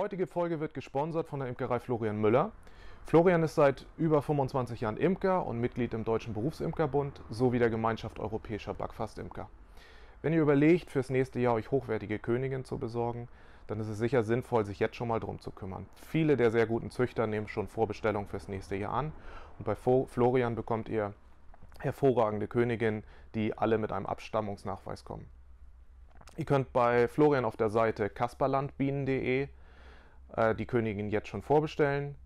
heutige Folge wird gesponsert von der Imkerei Florian Müller. Florian ist seit über 25 Jahren Imker und Mitglied im Deutschen Berufsimkerbund sowie der Gemeinschaft Europäischer Backfastimker. Wenn ihr überlegt, fürs nächste Jahr euch hochwertige Königinnen zu besorgen, dann ist es sicher sinnvoll, sich jetzt schon mal drum zu kümmern. Viele der sehr guten Züchter nehmen schon Vorbestellungen fürs nächste Jahr an und bei Florian bekommt ihr hervorragende Königinnen, die alle mit einem Abstammungsnachweis kommen. Ihr könnt bei Florian auf der Seite kasperlandbienen.de die Königin jetzt schon vorbestellen.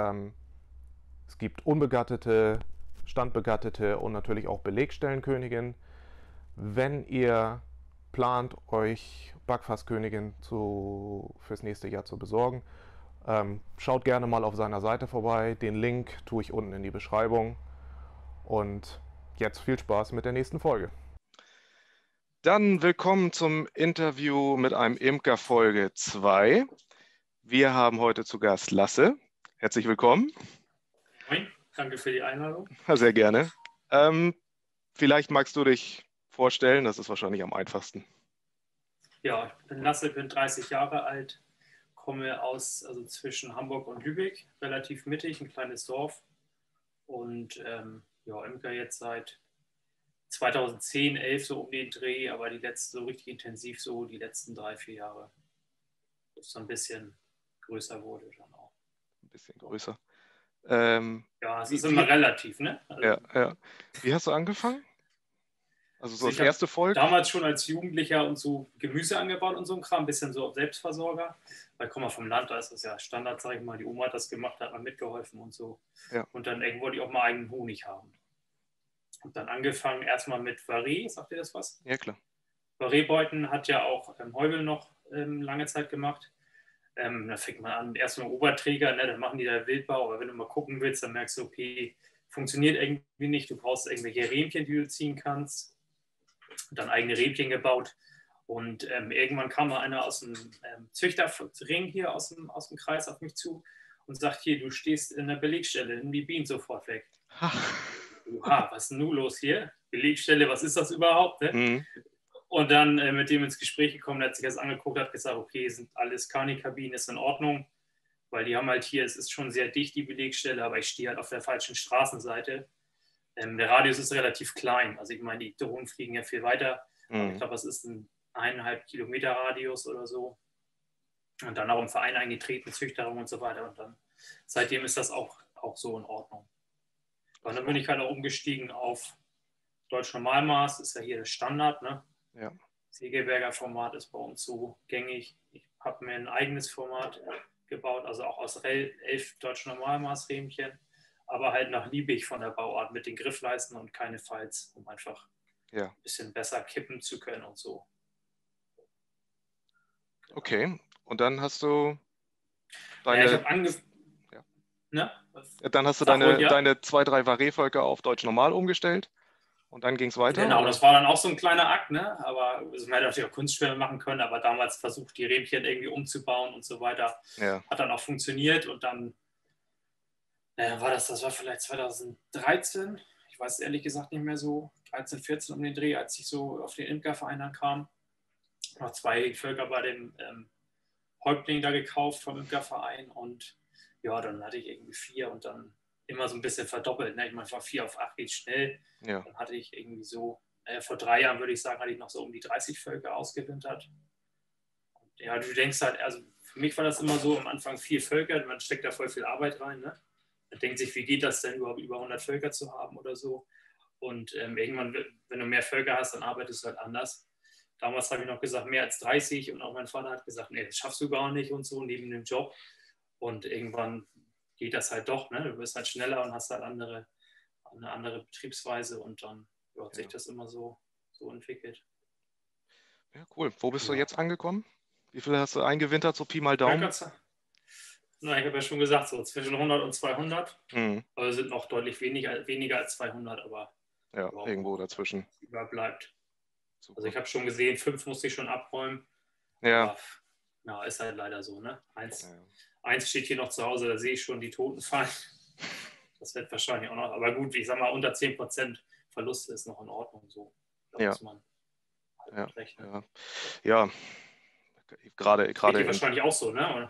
Es gibt unbegattete, standbegattete und natürlich auch Belegstellenköniginnen. Wenn ihr plant, euch Backfasskönigin fürs nächste Jahr zu besorgen, schaut gerne mal auf seiner Seite vorbei. Den Link tue ich unten in die Beschreibung. Und jetzt viel Spaß mit der nächsten Folge. Dann willkommen zum Interview mit einem Imker Folge 2. Wir haben heute zu Gast Lasse. Herzlich willkommen. Moin, danke für die Einladung. Sehr gerne. Vielleicht magst du dich vorstellen, das ist wahrscheinlich am einfachsten. Ja, ich bin Lasse, bin 30 Jahre alt, komme zwischen Hamburg und Lübeck, relativ mittig, ein kleines Dorf. Und Imker jetzt seit 2010, 11 so um den Dreh, aber so richtig intensiv so die letzten 3-4 Jahre. Das so ein bisschen größer wurde dann auch. Ein bisschen größer. Es ist immer relativ, ne? Also, ja. Wie hast du angefangen? Also so das erste Volk? Damals schon als Jugendlicher und so Gemüse angebaut und so ein Kram, ein bisschen so auf Selbstversorger. Weil ich komme vom Land, da ist das ja Standard, sage ich mal. Die Oma hat das gemacht, hat mal mitgeholfen und so. Ja. Und dann irgendwo wollte ich auch mal eigenen Honig haben. Und dann angefangen erstmal mit Varé, sagt ihr das was? Ja, klar. Varé-Beuten hat ja auch Heubel noch lange Zeit gemacht. Da fängt man an, erstmal Oberträger, ne, dann machen die da Wildbau, aber wenn du mal gucken willst, dann merkst du, okay, funktioniert irgendwie nicht, du brauchst irgendwelche Rähmchen, die du ziehen kannst, und dann eigene Rähmchen gebaut und irgendwann kam mal einer aus dem Züchterring hier aus dem Kreis auf mich zu und sagt, hier, du stehst in der Belegstelle, nimm die Bienen sofort weg. Was ist denn nun los hier? Belegstelle, was ist das überhaupt? Ne? Mhm. Und dann mit dem ins Gespräch gekommen, der hat sich das angeguckt, hat gesagt, okay, sind alles Kani-Kabinen, ist in Ordnung, weil die haben halt hier, es ist schon sehr dicht, die Belegstelle, aber ich stehe halt auf der falschen Straßenseite. Der Radius ist relativ klein, also ich meine, die Drohnen fliegen ja viel weiter, aber ich glaube, das ist ein 1,5 Kilometer Radius oder so. Und dann auch im Verein eingetreten, Züchterung und so weiter. Und dann seitdem ist das auch so in Ordnung. Und dann bin ich halt auch umgestiegen auf Deutsch Normalmaß, ist ja hier das Standard, ne? Ja. Segeberger Format ist bei uns so gängig. Ich habe mir ein eigenes Format gebaut, also auch aus 11 Deutsch Normalmaß-Rähmchen, aber halt nach Liebig von der Bauart mit den Griffleisten und keine Falz, um einfach ein bisschen besser kippen zu können und so. Genau. Okay, und dann hast du deine... Dann hast du deine 2-3 Varé-Völker auf Deutsch Normal umgestellt. Und dann ging es weiter? Genau, oder? Das war dann auch so ein kleiner Akt, ne? Aber man hätte natürlich auch Kunstschwämme machen können, aber damals versucht, die Rähmchen irgendwie umzubauen und so weiter. Ja. Hat dann auch funktioniert und dann das war vielleicht 2013, ich weiß es ehrlich gesagt nicht mehr so, 13, 14 um den Dreh, als ich so auf den Imkerverein dann kam. Noch 2 Völker bei dem Häuptling da gekauft vom Imkerverein und ja, dann hatte ich irgendwie 4 und dann immer so ein bisschen verdoppelt. Ne? Ich meine, von 4 auf 8 geht schnell. Ja. Dann hatte ich irgendwie so, vor 3 Jahren würde ich sagen, hatte ich noch so um die 30 Völker ausgewintert. Und ja, du denkst halt, also für mich war das immer so, am Anfang 4 Völker, man steckt da voll viel Arbeit rein. Ne? Man denkt sich, wie geht das denn überhaupt, über 100 Völker zu haben oder so. Und irgendwann, wenn du mehr Völker hast, dann arbeitest du halt anders. Damals habe ich noch gesagt, mehr als 30 und auch mein Vater hat gesagt, nee, das schaffst du gar nicht und so, neben dem Job. Und irgendwann geht das halt doch, ne? Du wirst halt schneller und hast halt eine andere Betriebsweise und dann hat sich das immer so entwickelt. Ja, cool. Wo bist du jetzt angekommen? Wie viel hast du eingewintert, so Pi mal Daumen? Na, ich habe ja schon gesagt, so zwischen 100 und 200. Also sind noch deutlich weniger als 200, aber irgendwo dazwischen. Überbleibt. Super. Also ich habe schon gesehen, 5 musste ich schon abräumen. Ja. Aber ist halt leider so, ne? Eins steht hier noch zu Hause, da sehe ich schon die Toten fallen. Das wird wahrscheinlich auch noch. Aber gut, ich sag mal, unter 10% Verlust ist noch in Ordnung. So. Da muss man halt rechnen. Ja. Gerade geht wahrscheinlich auch so, ne? Oder?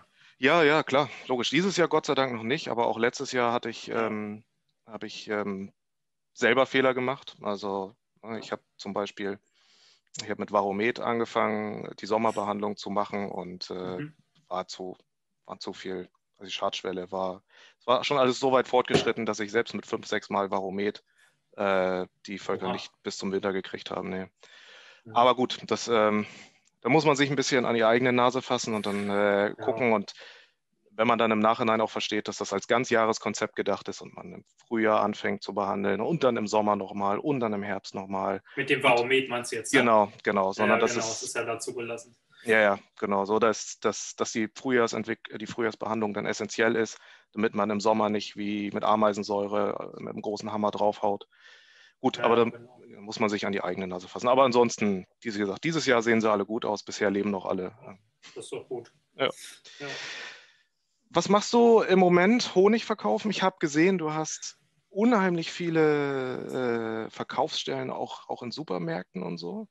Ja, ja, klar, logisch. Dieses Jahr Gott sei Dank noch nicht, aber auch letztes Jahr Ja, habe ich selber Fehler gemacht. Also ja. ich habe zum Beispiel, ich habe mit Varomet angefangen, die Sommerbehandlung zu machen und Mhm. war zu, war zu viel. Also die Schadschwelle es war schon alles so weit fortgeschritten, dass ich selbst mit 5, 6 Mal Varomet die Völker Oha. nicht bis zum Winter gekriegt haben. Nee. Ja. Aber gut, da muss man sich ein bisschen an die eigene Nase fassen und dann Ja. gucken. Und wenn man dann im Nachhinein auch versteht, dass das als Ganzjahreskonzept gedacht ist und man im Frühjahr anfängt zu behandeln und dann im Sommer nochmal und dann im Herbst nochmal. Mit dem Und Varomet meinst du jetzt, ne? genau, genau, sondern Ja, das genau, es ist ist, ja dazu gelassen. ja, ja, genau, so, dass die Frühjahrsbehandlung dann essentiell ist, damit man im Sommer nicht wie mit Ameisensäure mit einem großen Hammer draufhaut. Gut, aber Ja, dann genau. muss man sich an die eigene Nase fassen. Aber ansonsten, wie gesagt, dieses Jahr sehen sie alle gut aus. Bisher leben noch alle. Das ist doch gut. Ja. Ja. Was machst du im Moment? Honig verkaufen? Ich habe gesehen, du hast unheimlich viele Verkaufsstellen auch in Supermärkten und so.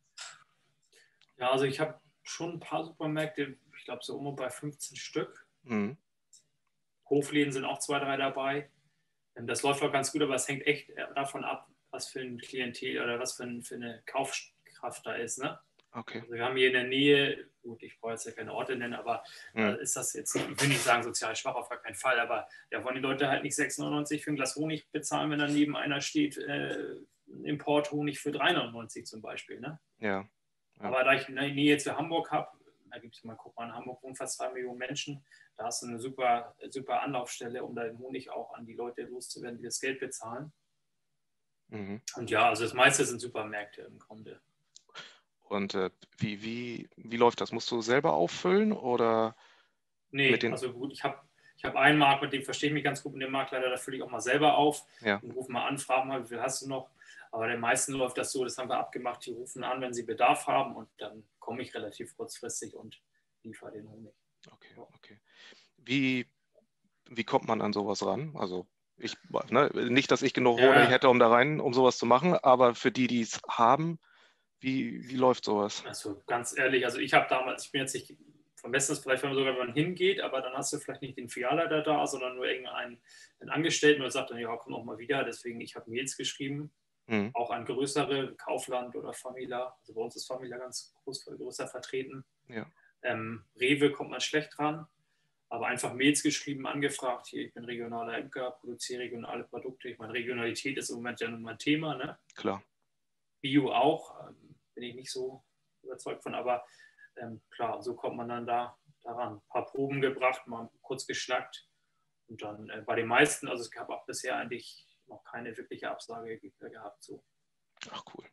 Ja, also ich habe schon ein paar Supermärkte, ich glaube so bei 15 Stück. Hm. Hofläden sind auch zwei, drei dabei. Das läuft auch ganz gut, aber es hängt echt davon ab, was für ein Klientel oder was für eine Kaufkraft da ist. Ne? Okay. Also wir haben hier in der Nähe, gut, ich brauche jetzt ja keine Orte nennen, aber Hm. ist das jetzt, ich will nicht sagen sozial schwach, auf gar keinen Fall, aber da wollen die Leute halt nicht 6,99 für ein Glas Honig bezahlen, wenn dann neben einer steht, Importhonig für 3,99 zum Beispiel. Ne? Ja. Ja. Aber da ich eine Nähe zu Hamburg habe, da gibt es mal, guck mal, in Hamburg wohnen fast 2 Millionen Menschen, da hast du eine super, super Anlaufstelle, um da den Honig auch an die Leute loszuwerden, die das Geld bezahlen. Mhm. Und ja, also das meiste sind Supermärkte im Grunde. Und wie läuft das? Musst du selber auffüllen oder mit Nee, den. also gut, ich hab einen Markt, mit dem verstehe ich mich ganz gut mit dem Marktleiter, da fülle ich auch mal selber auf Ja, und rufe mal an, frage mal, wie viel hast du noch? Aber den meisten läuft das so, das haben wir abgemacht, die rufen an, wenn sie Bedarf haben und dann komme ich relativ kurzfristig und liefere den Honig. okay, Ja. okay. Wie, wie kommt man an sowas ran? Also ne, nicht, dass ich genug Honig Ja, hätte, um sowas zu machen, aber für die, die es haben, wie läuft sowas? also ganz ehrlich, also ich habe damals, ich bin jetzt nicht vermessen, vielleicht, wenn man sogar wenn man hingeht, aber dann hast du vielleicht nicht den Filialleiter da, sondern nur irgendeinen einen Angestellten und sagt dann, ja, komm noch mal wieder. Deswegen, ich habe Mails geschrieben, Hm. auch an größere Kaufland oder Famila. Also bei uns ist Famila ganz größer vertreten. Ja, Rewe kommt man schlecht ran, aber einfach Mails geschrieben, angefragt. Hier, ich bin regionaler Imker, produziere regionale Produkte. Ich meine, Regionalität ist im Moment ja nun mal ein Thema, ne? klar. Bio auch, bin ich nicht so überzeugt von, aber klar, so kommt man dann daran. Ein paar Proben gebracht, mal kurz geschnackt und dann bei den meisten, also es gab auch bisher eigentlich noch keine wirkliche Absage gehabt. So. Ach, cool.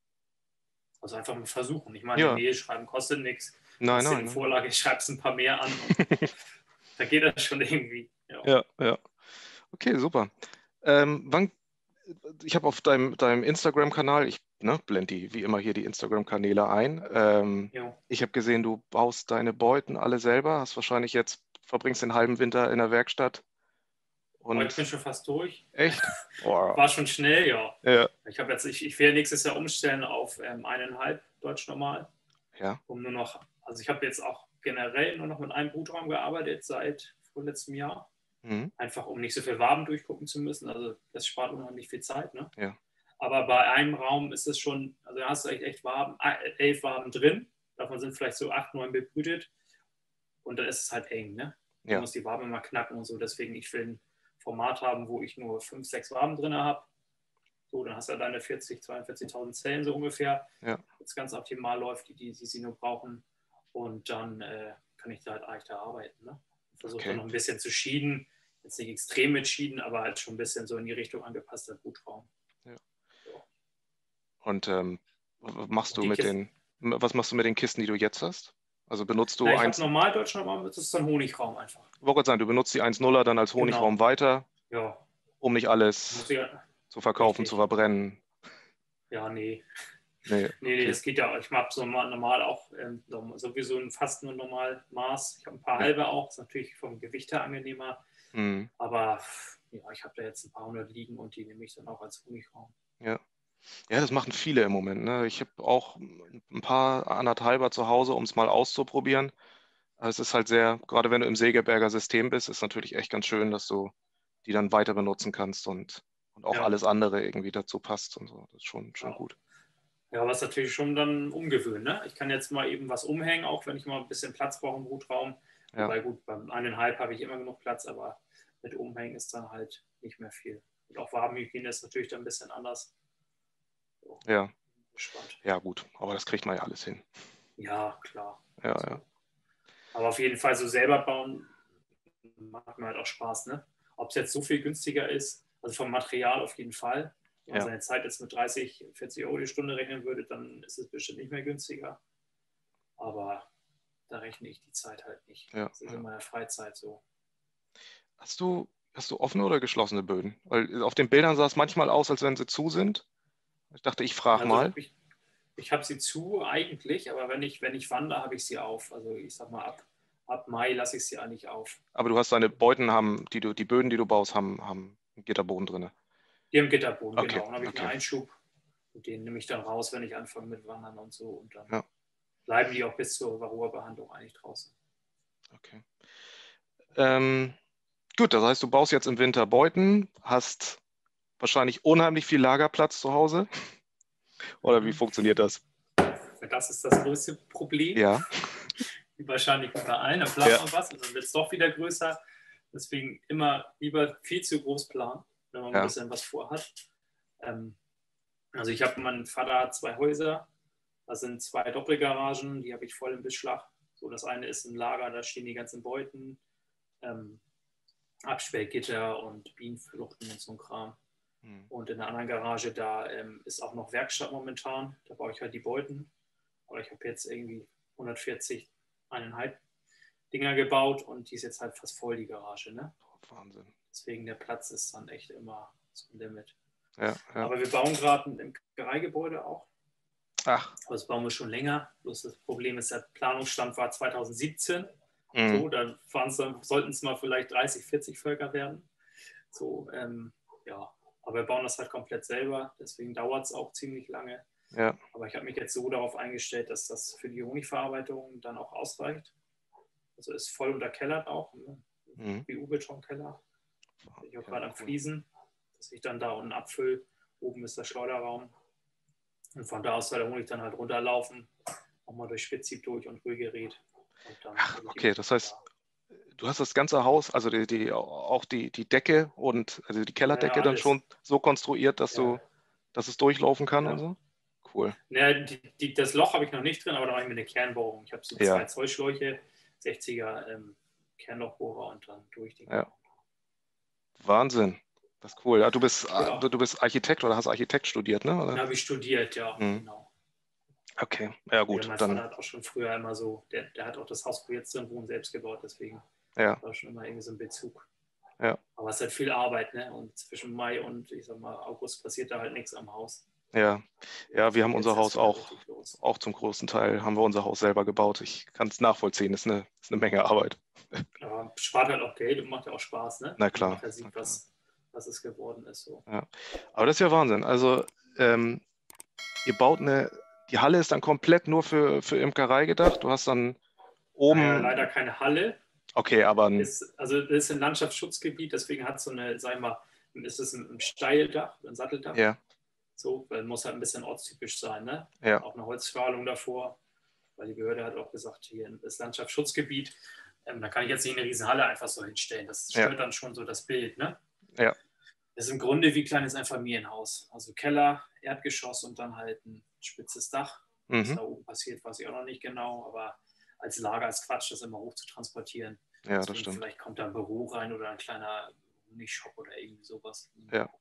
Also einfach mal versuchen. Ich meine, eine Ja, Mail schreiben kostet nichts. nein, Hast du nein, eine nein. Vorlage, schreibst ein paar mehr an und da geht das schon irgendwie. Ja. Ja, ja. Okay, super. Wann Ich habe auf deinem Instagram-Kanal, ich blende wie immer hier die Instagram-Kanäle ein. Ja. Ich habe gesehen, du baust deine Beuten alle selber, verbringst den halben Winter in der Werkstatt Aber ich bin und schon fast durch. echt? Oh, War schon schnell, ja. ja, Ich werde nächstes Jahr umstellen auf 1,5 Deutsch normal. ja, Um nur noch, also ich habe jetzt auch generell nur noch mit einem Brutraum gearbeitet seit vorletztem Jahr. mhm, Einfach um nicht so viel Waben durchgucken zu müssen. Also das spart unheimlich viel Zeit. Ne? ja, Aber bei einem Raum ist es schon, also da hast du echt Waben, 11 Waben drin. Davon sind vielleicht so 8, 9 bebrütet. Und dann ist es halt eng. Ne? Du ja, musst die Waben immer knacken und so. Deswegen, ich will ein Format haben, wo ich nur 5, 6 Waben drin habe. So, dann hast du deine 40, 42.000 Zellen so ungefähr. ja, Das ganz optimal läuft, die sie nur brauchen. Und dann kann ich da halt leichter arbeiten. Ne? Versuche dann okay, noch ein bisschen zu schieden. Jetzt nicht extrem mit Schieden, aber halt schon ein bisschen so in die Richtung angepasster Brutraum. ja. So. Und Und die Kisten, was machst du mit den Kisten, die du jetzt hast? Also benutzt na, du ich habe eins, normal Deutschland, das ist dann Honigraum einfach. ich wollte gerade sagen, du benutzt die 1.0er dann als Honigraum Genau. weiter, Ja, um nicht muss alles ich, zu verkaufen, zu richtig. verbrennen. Ja, nee. Nee, Nee, okay. das geht ja. Ich habe so normal auch sowieso fast nur normal Maß. Ich habe ein paar Ja. halbe auch. Ist natürlich vom Gewicht her angenehmer. Mhm. Aber ja, ich habe da jetzt ein paar hundert liegen und die nehme ich dann auch als Honigraum. Ja. Ja, das machen viele im Moment, ne? Ich habe auch ein paar anderthalber zu Hause, um es mal auszuprobieren. Aber es ist halt sehr, gerade wenn du im Segeberger System bist, ist natürlich echt ganz schön, dass du die dann weiter benutzen kannst und auch Ja, alles andere irgendwie dazu passt und so. Das ist schon ja. gut. Ja, was natürlich schon dann umgewöhnen. Ne? Ich kann jetzt mal eben was umhängen, auch wenn ich mal ein bisschen Platz brauche im Brutraum. Ja, Wobei gut, beim 1,5 habe ich immer genug Platz, aber mit Umhängen ist dann halt nicht mehr viel. Und auch Wabenhygiene ist natürlich dann ein bisschen anders. So, ja, gespannt. ja, gut. Aber das kriegt man ja alles hin. Ja, klar. Ja, ja, So. Aber auf jeden Fall so selber bauen macht mir halt auch Spaß. Ne? Ob es jetzt so viel günstiger ist, also vom Material auf jeden Fall. Wenn man ja, seine Zeit jetzt mit 30, 40 Euro die Stunde rechnen würde, dann ist es bestimmt nicht mehr günstiger. Aber da rechne ich die Zeit halt nicht. ja, Das ist in ja. meiner Freizeit so. Hast du offene oder geschlossene Böden? Weil auf den Bildern sah es manchmal aus, als wenn sie zu sind. Ich dachte, ich frage Also mal. ich habe sie zu eigentlich, aber wenn ich wandere, habe ich sie auf. Also ich sag mal, ab Mai lasse ich sie eigentlich auf. Aber du hast deine Beuten haben, die Böden, die du baust, haben einen Gitterboden drin. Hier im Gitterboden, Okay, genau. Und dann habe ich einen okay. Einschub und den nehme ich dann raus, wenn ich anfange mit Wandern und so. Und dann Ja, bleiben die auch bis zur Varroa-Behandlung eigentlich draußen. okay. Ähm, gut, das heißt, du baust jetzt im Winter Beuten, hast wahrscheinlich unheimlich viel Lagerplatz zu Hause. Oder wie Mhm. funktioniert das? Das ist das größte Problem. Ja, Wie wahrscheinlich überall. Dann plant ja, man was und dann wird es doch wieder größer. Deswegen immer lieber viel zu groß planen, wenn man ein ja. bisschen was vorhat. Ähm, also ich habe, mein Vater hat 2 Häuser. Das sind 2 Doppelgaragen, die habe ich voll im Beschlag. So, das eine ist ein Lager, da stehen die ganzen Beuten, ähm, Absperrgitter und Bienenfluchten und so ein Kram. Hm. Und in der anderen Garage, da ist auch noch Werkstatt momentan. Da baue ich halt die Beuten. Aber ich habe jetzt irgendwie 140, 1,5 Dinger gebaut und die ist jetzt halt fast voll, die Garage. Ne? Wahnsinn. Deswegen der Platz ist dann echt immer zum Limit. Ja, ja. Aber wir bauen gerade ein Imkereigebäude auch. Ach, Aber das bauen wir schon länger. Bloß das Problem ist, der Planungsstand war 2017. hm. So, dann sollten es mal vielleicht 30, 40 Völker werden. So, ja. Aber wir bauen das halt komplett selber. Deswegen dauert es auch ziemlich lange. Ja, Aber ich habe mich jetzt so darauf eingestellt, dass das für die Honigverarbeitung dann auch ausreicht. Also ist voll unterkellert auch. Ne? hm. BU-Betonkeller. Bin ich auch Ja, gerade am cool. Fließen, dass ich dann da unten abfülle. Oben ist der Schleuderraum. Und von da aus soll der Honig dann halt runterlaufen. Nochmal durch Spitzsieb durch und Rührgerät. Und dann Ach, habe ich die okay, das heißt, da. du hast das ganze Haus, also auch die Decke und also die Ja, Kellerdecke dann alles. schon so konstruiert, Ja, dass es durchlaufen kann und ja. so? Cool. Ja, das Loch habe ich noch nicht drin, aber da mache ich mir eine Kernbohrung. Ich habe so Ja, 2 Zollschläuche, 60er Kernlochbohrer und dann durch den ja. Kern. Wahnsinn. Das ist cool. Ja, Ja, du bist Architekt oder hast Architekt studiert, ne? dann Oder? habe ich studiert, ja, Hm. genau. Okay, ja Ja, gut, mein Vater dann, hat auch schon früher immer so, der hat auch das Haus, wo wir jetzt drin wohnen, selbst gebaut, deswegen ja, war schon immer irgendwie so ein Bezug. ja, Aber es ist halt viel Arbeit, ne? Und zwischen Mai und ich sag mal August passiert da halt nichts am Haus. ja. So, Ja, das wir haben geht jetzt unser Haus erst wieder richtig los. auch zum großen Teil, haben wir unser Haus selber gebaut. Ich kann es nachvollziehen, ist eine Menge Arbeit. Aber spart halt auch Geld und macht ja auch Spaß, ne? Na Wenn man klar, nachher na sieht, klar. was es geworden ist. So. Ja. Aber das ist ja Wahnsinn. Also, ähm, ihr baut die Halle ist dann komplett nur für Imkerei gedacht. Du hast dann Naja, leider oben, keine Halle. okay, aber Also das ist ein Landschaftsschutzgebiet, deswegen hat es so eine, sag ich mal, ist es ein Steildach, ein Satteldach. ja, So, weil muss halt ein bisschen ortstypisch sein, ne? ja, Auch eine Holzstrahlung davor, weil die Behörde hat auch gesagt, hier ist Landschaftsschutzgebiet. Da kann ich jetzt nicht eine riesen Halle einfach so hinstellen. Das ja, stört dann schon so das Bild, ne? ja. Das ist im Grunde wie kleines Einfamilienhaus. Also Keller, Erdgeschoss und dann halt ein spitzes Dach. Was Mhm. da oben passiert, weiß ich auch noch nicht genau, aber als Lager ist Quatsch, das immer hoch zu transportieren. Ja, das Deswegen stimmt. vielleicht kommt da ein Büro rein oder ein kleiner Honigshop oder irgendwie sowas. Ja.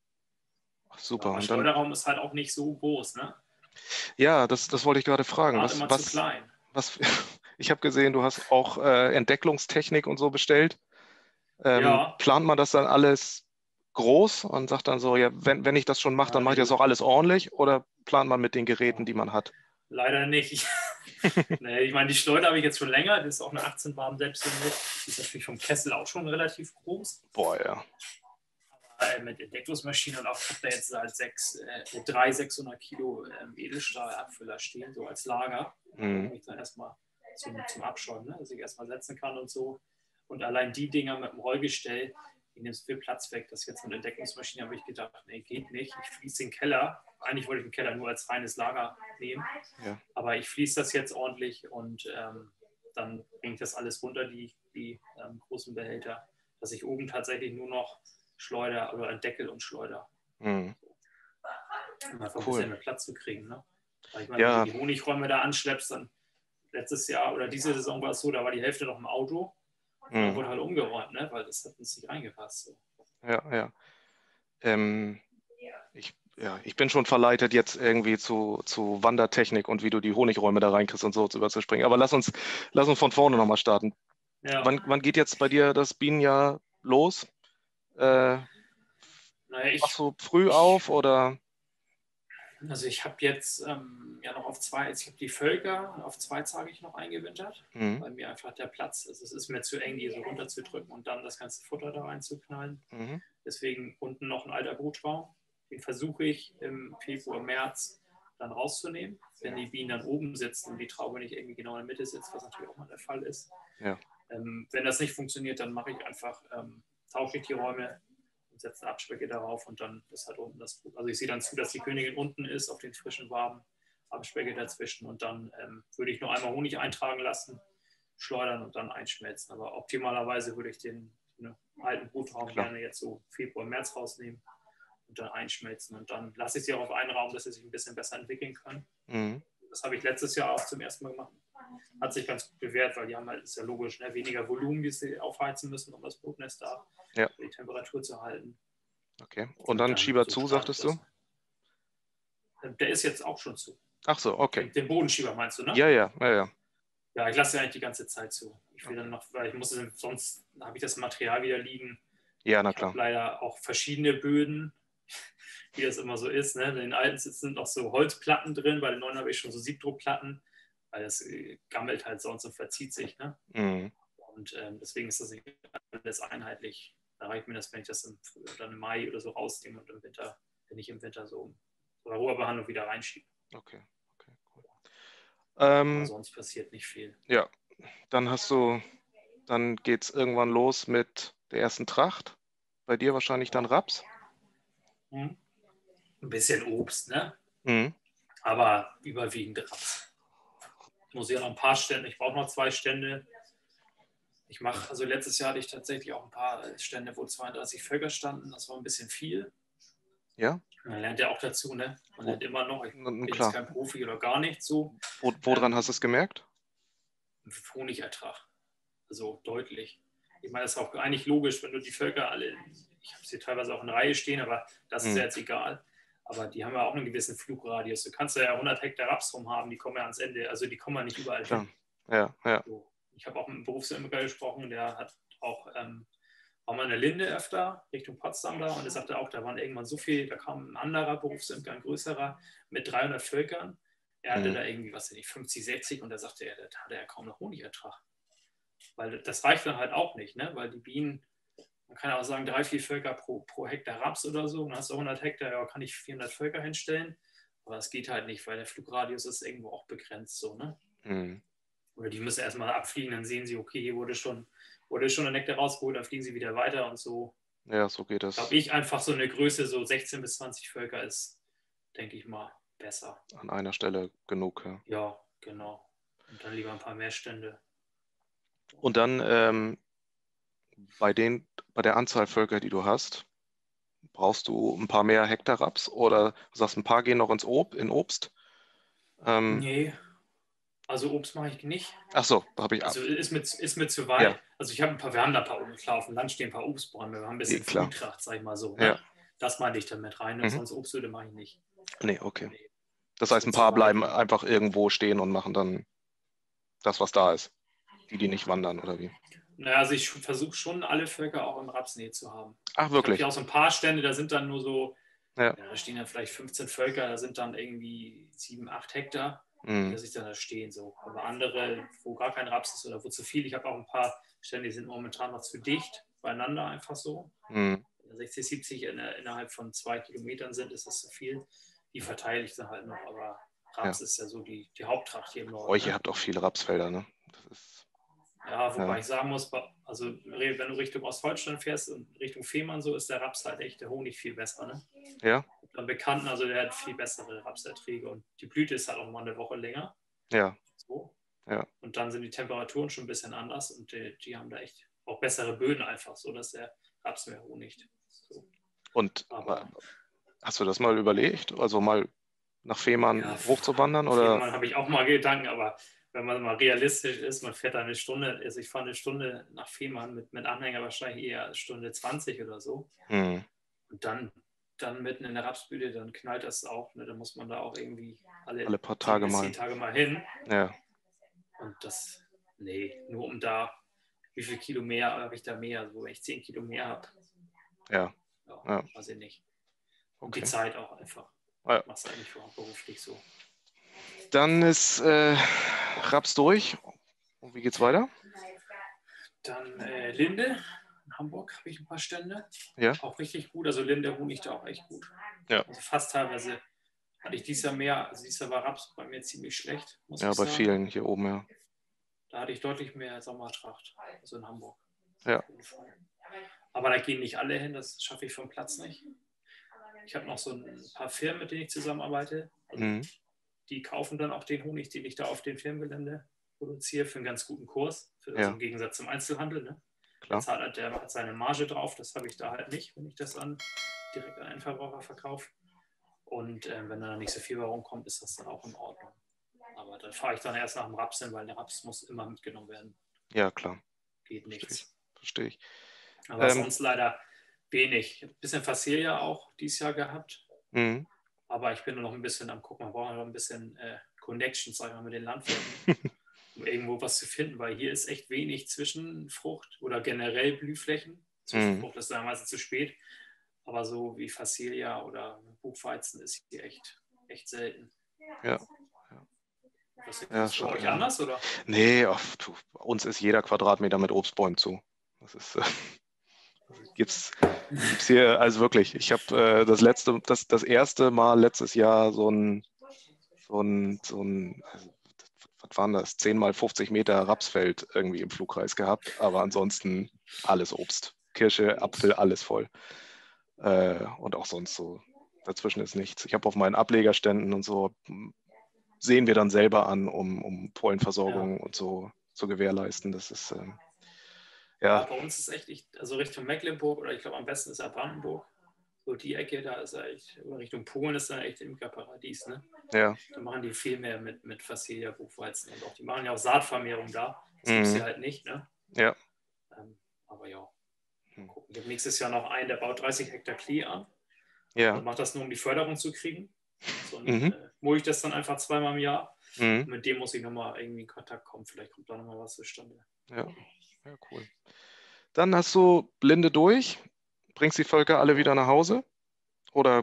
Ach, Ja, super. aber Und dann, Schleuderraum ist halt auch nicht so groß, ne? ja, das wollte ich gerade fragen. Gerade immer zu klein. Was, ich habe gesehen, du hast auch Entdecklungstechnik und so bestellt. Ja, Plant man das dann alles groß und sagt dann so, ja, wenn ich das schon mache, dann mache ich das nee, auch alles ordentlich oder plant man mit den Geräten, ja, die man hat? leider nicht. Nee, ich meine, die Schleuder habe ich jetzt schon länger. Das ist auch eine 18 Bar selbstgenäht. Die ist natürlich vom Kessel auch schon relativ groß. Boah, ja. Mit Entdeckungsmaschine und auch ich habe da jetzt halt 3 600 Kilo Edelstahlabfüller stehen, so als Lager. Da Mhm. muss ich dann erstmal zum Abschäumen, ne? Dass ich erstmal setzen kann und so. Und allein die Dinger mit dem Rollgestell, die nimmst viel Platz weg. Das ist jetzt so eine Deckungsmaschine, habe ich gedacht, nee, geht nicht. Ich fließe den Keller. Eigentlich wollte ich den Keller nur als reines Lager nehmen. Ja. Aber ich fließe das jetzt ordentlich und dann bringe ich das alles runter, die großen Behälter, dass ich oben tatsächlich nur noch Schleuder oder Deckel und Schleuder. Mhm. Um einfach ein Cool. bisschen mehr Platz zu kriegen. Ne? Weil ich meine, Ja. wenn du die Honigräume da anschleppst, dann letztes Jahr oder diese Saison war es so, da war die Hälfte noch im Auto. Dann wurde halt umgeräumt, ne? Weil das hat uns nicht reingepasst. So. Ja. Ich bin schon verleitet, jetzt irgendwie zu Wandertechnik und wie du die Honigräume da reinkriegst und so überzuspringen. Aber lass uns von vorne nochmal starten. Ja. Wann geht jetzt bei dir das Bienenjahr los? Machst du früh auf oder? Also ich habe jetzt ja noch auf 2, ich habe die Völker auf 2 Tage noch eingewintert, weil mir einfach der Platz ist. Es ist mir zu eng, die so runterzudrücken und dann das ganze Futter da reinzuknallen. Deswegen unten noch ein alter Brutraum. Den versuche ich im Februar, März dann rauszunehmen, wenn die Bienen dann oben sitzen und die Traube nicht irgendwie genau in der Mitte sitzt, was natürlich auch mal der Fall ist. Ja. Wenn das nicht funktioniert, dann mache ich einfach, tausche ich die Räume und setze eine Absperre darauf und dann ist halt unten das Brut. Also ich sehe dann zu, dass die Königin unten ist, auf den frischen, warmen Absperre dazwischen und dann würde ich noch einmal Honig eintragen lassen, schleudern und dann einschmelzen. Aber optimalerweise würde ich den alten Brutraum gerne jetzt so Februar, März rausnehmen und dann einschmelzen. Und dann lasse ich sie auch auf einen Raum, dass sie sich ein bisschen besser entwickeln können. Das habe ich letztes Jahr auch zum ersten Mal gemacht. Hat sich ganz gut bewährt, weil die haben halt, ist ja logisch, ne, weniger Volumen, die sie aufheizen müssen, um das Brutnest da die Temperatur zu halten. Okay. Und dann Schieber zu, sagtest du? Der ist jetzt auch schon zu. Ach so, okay. Den Bodenschieber meinst du, ne? Ja. Ja, ich lasse ja eigentlich die ganze Zeit zu. Ich will dann noch, weil ich muss, sonst habe ich das Material wieder liegen. Ja, na Ich klar. habe leider auch verschiedene Böden, wie das immer so ist. Ne? In den alten sind auch so Holzplatten drin, bei den neuen habe ich schon so Siebdruckplatten, weil das gammelt halt sonst und verzieht sich. Ne? Und deswegen ist das nicht alles einheitlich. Da reicht mir das, wenn ich das dann im Mai oder so rausnehme und im Winter, wenn ich im Winter so bei Ruhebehandlung wieder reinschiebe. Okay, cool. Aber sonst passiert nicht viel. Ja, dann geht es irgendwann los mit der ersten Tracht. Bei dir wahrscheinlich dann Raps. Ein bisschen Obst, ne? Aber überwiegend Raps. Ich muss ja noch ein paar Stände, ich brauche noch 2 Stände. Also letztes Jahr hatte ich tatsächlich auch ein paar Stände, wo 32 Völker standen. Das war ein bisschen viel. Ja? Man lernt ja auch dazu, ne? Man lernt immer noch. Ich bin klar. jetzt kein Profi oder gar nicht so. Woran hast du es gemerkt? Honigertrag. Also deutlich. Ich meine, das ist auch eigentlich logisch, wenn du die Völker alle, ich habe sie teilweise auch in Reihe stehen, aber das ist ja jetzt egal. Aber die haben ja auch einen gewissen Flugradius. Du kannst ja 100 Hektar Raps rum haben, die kommen ja ans Ende. Also die kommen ja nicht überall hin. Ja. So. Ich habe auch mit einem Berufsimker gesprochen, der hat auch mal eine Linde öfter Richtung Potsdam da und er sagte auch, da waren irgendwann so viel, da kam ein anderer Berufsimker, ein größerer, mit 300 Völkern. Er hatte da irgendwie, 50, 60 und da sagte er, da hatte er kaum noch Honigertrag. Weil das reicht dann halt auch nicht, ne? Weil die Bienen, man kann auch sagen, 3, 4 Völker pro Hektar Raps oder so, und dann hast du 100 Hektar, ja, kann ich 400 Völker hinstellen, aber das geht halt nicht, weil der Flugradius ist irgendwo auch begrenzt, so, ne? Oder die müssen erstmal abfliegen, dann sehen sie, okay, hier wurde schon ein Nektar rausgeholt, dann fliegen sie wieder weiter und so. Ja, so geht das. Glaube ich, einfach so eine Größe, so 16 bis 20 Völker ist, denke ich mal, besser. An einer Stelle genug, ja. Ja, genau. Und dann lieber ein paar mehr Stände. Und dann bei der Anzahl Völker, die du hast, brauchst du ein paar mehr Hektar Raps oder du sagst, ein paar gehen noch in Obst? Nee, also Obst mache ich nicht. Ach so, habe ich ab. Also ist mir zu weit. Ja. Also wir haben da ein paar klar auf dem Land stehen, ein paar Obstbäume. Wir haben ein bisschen Frühtracht, sag ich mal so. Ne? Ja. Das meinte ich damit rein. Und sonst Obsthöhle mache ich nicht. Nee, okay. Das heißt, ein paar bleiben einfach irgendwo stehen und machen dann das, was da ist. Die nicht wandern, oder wie? Naja, also ich versuche schon, alle Völker auch im Rapsnähe zu haben. Ach, wirklich? Ich habe hier auch so ein paar Stände, da sind dann nur so, da stehen dann vielleicht 15 Völker, da sind dann irgendwie 7, 8 Hektar, die sich dann da stehen. So. Aber andere, wo gar kein Raps ist oder wo zu viel, ich habe auch ein paar Stände, die sind momentan noch zu dicht beieinander, einfach so. 60, 70 innerhalb von 2 Kilometern sind, ist das zu viel. Die verteile ich dann halt noch, aber Raps ist ja so die Haupttracht hier im Norden. Euch, ihr habt auch viele Rapsfelder, ne? Das ist, Ja, wobei ich sagen muss, also wenn du Richtung Ostdeutschland fährst und Richtung Fehmarn so, ist der Raps halt echt, der Honig viel besser. Ne? ja, Am Bekannten, also der hat viel bessere Rapserträge und die Blüte ist halt auch mal eine Woche länger. ja, So. ja. Und dann sind die Temperaturen schon ein bisschen anders und die haben da echt auch bessere Böden einfach, so dass der Raps mehr honigt. So. Und Aber hast du das mal überlegt, also mal nach Fehmarn ja, hochzuwandern? Oder? Fehmarn habe ich auch mal Gedanken, aber wenn man mal realistisch ist, man fährt da eine Stunde, also ich fahre eine Stunde nach Fehmarn mit Anhänger wahrscheinlich eher Stunde 20 oder so. Hm. Und dann mitten in der Rapsblüte, dann knallt das auch. Ne? Da muss man da auch irgendwie Alle paar 7 Tage bis mal. 10 Tage mal hin. Ja, Und das, nee, nur um da, wie viel Kilo mehr habe ich da mehr? Also wenn ich 10 Kilo mehr habe, ja, ja. weiß ich nicht. Und die Okay. Zeit auch einfach. Ja. Ich mache es eigentlich beruflich so. Dann ist Raps durch. Und wie geht's weiter? Dann Linde. In Hamburg habe ich ein paar Stände. Ja, Auch richtig gut. Also Linde, Honig da auch echt gut. ja, Also fast teilweise hatte ich dieses Jahr mehr. Also dieses Jahr war Raps bei mir ziemlich schlecht, muss ja, ich bei sagen. vielen hier oben, ja. Da hatte ich deutlich mehr Sommertracht. Also in Hamburg. Ja, Auf jeden Fall. Aber da gehen nicht alle hin. Das schaffe ich vom Platz nicht. Ich habe noch so ein paar Firmen, mit denen ich zusammenarbeite. Also die kaufen dann auch den Honig, den ich da auf dem Firmengelände produziere, für einen ganz guten Kurs. Also im Gegensatz zum Einzelhandel. Ne? klar. Der hat seine Marge drauf. Das habe ich da halt nicht, wenn ich das direkt an einen Verbraucher verkaufe. Und wenn da nicht so viel rumkommt, ist das dann auch in Ordnung. Aber dann fahre ich dann erst nach dem Raps hin, weil der Raps muss immer mitgenommen werden. Ja, klar. Geht nichts. Verstehe ich. Aber sonst leider wenig. Ein bisschen Facelia auch dieses Jahr gehabt. Mhm. Aber ich bin nur noch ein bisschen am Gucken. Man braucht noch ein bisschen Connections, sag ich mal, mit den Landwirten, um irgendwo was zu finden, weil hier ist echt wenig Zwischenfrucht oder generell Blühflächen. Zwischenfrucht ist dann meistens zu spät. Aber so wie Facelia oder Buchweizen ist hier echt selten. Ja. Was ist bei euch anders, oder? Nee, bei uns ist jeder Quadratmeter mit Obstbäumen zu. Das ist, gibt's hier, also wirklich. Ich habe das erste Mal letztes Jahr so ein also, was waren das? 10 mal 50 Meter Rapsfeld irgendwie im Flugkreis gehabt, aber ansonsten alles Obst. Kirsche, Apfel, alles voll. Und auch sonst so. Dazwischen ist nichts. Ich habe auf meinen Ablegerständen und so sehen wir dann selber an, um Pollenversorgung und so zu gewährleisten. Das ist ja, bei uns ist echt, also Richtung Mecklenburg oder ich glaube am besten ist ja Brandenburg. So die Ecke, da ist ja echt, Richtung Polen ist da echt Imkerparadies, ne? Ja. Da machen die viel mehr mit Facelia, Buchweizen und auch, die machen ja auch Saatvermehrung da. Das gibt es hier halt nicht, ne? Ja. Aber ja, gucken. Ich habe nächstes Jahr noch einen, der baut 30 Hektar Klee an. Ja. Und macht das nur, um die Förderung zu kriegen. So mulche ich das dann einfach zweimal im Jahr. Und mit dem muss ich nochmal irgendwie in Kontakt kommen. Vielleicht kommt da nochmal was zustande. Ja, cool. Dann hast du Linde durch, bringst die Völker alle wieder nach Hause oder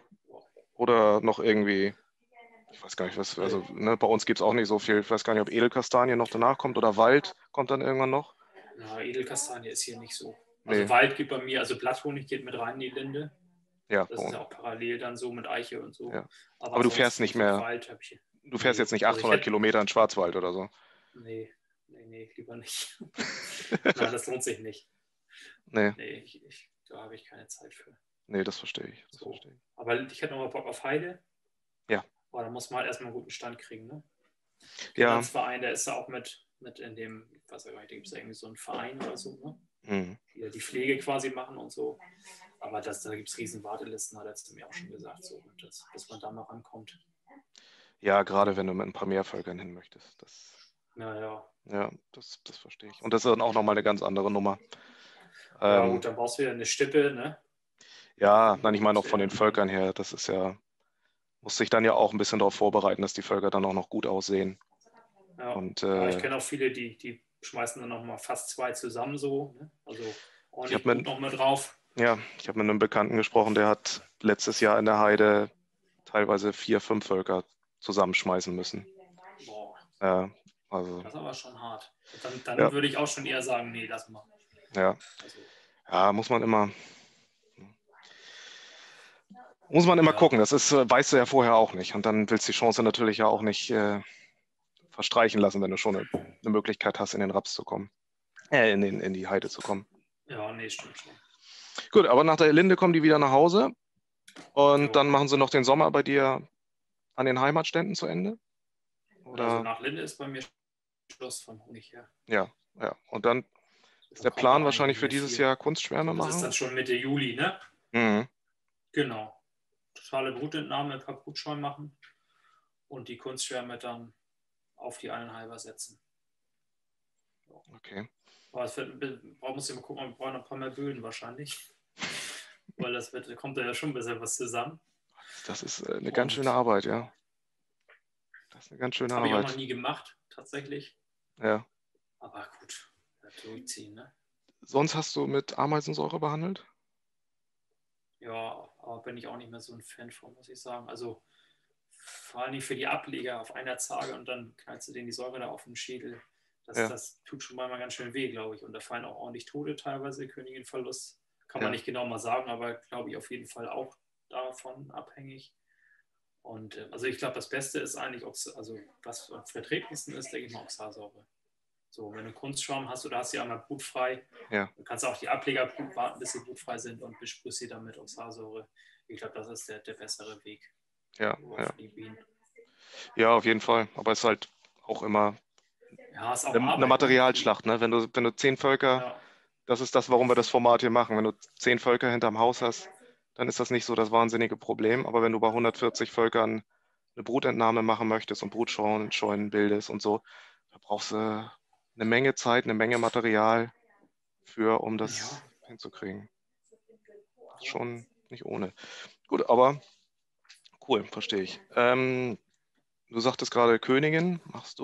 noch irgendwie, ich weiß gar nicht, was, also ne, bei uns gibt es auch nicht so viel, ich weiß gar nicht, ob Edelkastanie noch danach kommt oder Wald kommt dann irgendwann noch. Na, Edelkastanie ist hier nicht so. Also Wald geht bei mir, also Blatthonig geht mit rein in die Linde. Ja, das ist ja auch parallel dann so mit Eiche und so. Ja. Aber du fährst nicht mehr, du fährst jetzt nicht 800 Kilometer in Schwarzwald oder so. Nee, lieber nicht. Nein, das lohnt sich nicht. Nee, da habe ich keine Zeit für. Nee, das verstehe ich. Aber ich hätte noch mal Bock auf Heide. Ja. Aber da muss man halt erstmal einen guten Stand kriegen, ne? Ja. Der Verein, der ist ja auch mit in dem, ich weiß ja gar nicht, da gibt es irgendwie so einen Verein oder so, ne? Die die Pflege quasi machen und so. Aber da gibt es riesen Wartelisten, hat er zu mir auch schon gesagt, so, dass man da mal rankommt. Ja, gerade wenn du mit ein paar mehr Völkern hin möchtest. Ja, das verstehe ich. Und das ist dann auch nochmal eine ganz andere Nummer. Ja gut, dann brauchst du wieder eine Stippe, ne? Ja, nein, ich meine auch von den Völkern her, das ist ja, muss sich dann ja auch ein bisschen darauf vorbereiten, dass die Völker dann auch noch gut aussehen. Ja, und, ich kenne auch viele, die schmeißen dann noch mal fast 2 zusammen so, ne? Also ordentlich gut noch mal drauf. Ja, ich habe mit einem Bekannten gesprochen, der hat letztes Jahr in der Heide teilweise 4, 5 Völker zusammenschmeißen müssen. Boah. Also. Das ist aber schon hart. Dann würde ich auch schon eher sagen, nee, lass mal. Ja. Ja, muss man immer gucken. Das ist, weißt du ja vorher auch nicht. Und dann willst du die Chance natürlich ja auch nicht verstreichen lassen, wenn du schon eine Möglichkeit hast, in den Raps zu kommen. In die Heide zu kommen. Ja, nee, stimmt schon. Gut, aber nach der Linde kommen die wieder nach Hause und Jo. dann machen sie noch den Sommer bei dir an den Heimatständen zu Ende? Oder? Also nach Linde ist bei mir Schluss von Honig her. Ja. Und dann ist der Dann kommt Plan noch wahrscheinlich eigentlich für nicht mehr dieses viel. Jahr Kunstschwärme Das ist machen? dann schon Mitte Juli, ne? Mhm. Genau. Totale Brutentnahme, ein paar Brutscheunen machen und die Kunstschwärme dann auf die 1,5er setzen. Okay. Aber es wird, muss ich mal gucken, wir brauchen noch ein paar mehr Böden wahrscheinlich. Weil da kommt ja schon ein bisschen was zusammen. Das ist eine ganz schöne Arbeit, ja. Das ist eine ganz schöne Habe ich auch noch Arbeit. nie gemacht, tatsächlich. Ja. Aber gut, durchziehen, ne? Sonst hast du mit Ameisensäure behandelt? Ja, aber bin ich auch nicht mehr so ein Fan von, muss ich sagen. Also vor allem für die Ableger auf einer Zage und dann knallst du denen die Säure da auf den Schädel. Ja. Das tut schon mal ganz schön weh, glaube ich. Und da fallen auch ordentlich Tote teilweise, Königinverlust. Kann man Ja. nicht genau mal sagen, aber glaube ich auf jeden Fall auch davon abhängig. Und also ich glaube, das Beste ist eigentlich, also was am verträglichsten ist, denke ich mal, Oxalsäure. So, wenn du Kunstschwamm hast oder hast sie einmal brutfrei, Ja. dann kannst du auch die Ableger warten, bis sie brutfrei sind und besprühst sie dann mit Oxalsäure. Ich glaube, das ist der bessere Weg. Ja. Für die Bienen. Ja, auf jeden Fall. Aber es ist halt auch immer Ja, ist auch eine Arbeit, Materialschlacht, ne? Wenn du 10 Völker, Ja. das ist das, warum wir das Format hier machen. Wenn du 10 Völker hinterm Haus hast, dann ist das nicht so das wahnsinnige Problem. Aber wenn du bei 140 Völkern eine Brutentnahme machen möchtest und Brutscheunen bildest und so, da brauchst du eine Menge Zeit, eine Menge Material um das hinzukriegen. Das ist schon nicht ohne. Gut, aber cool, verstehe ich. Du sagtest gerade Königin.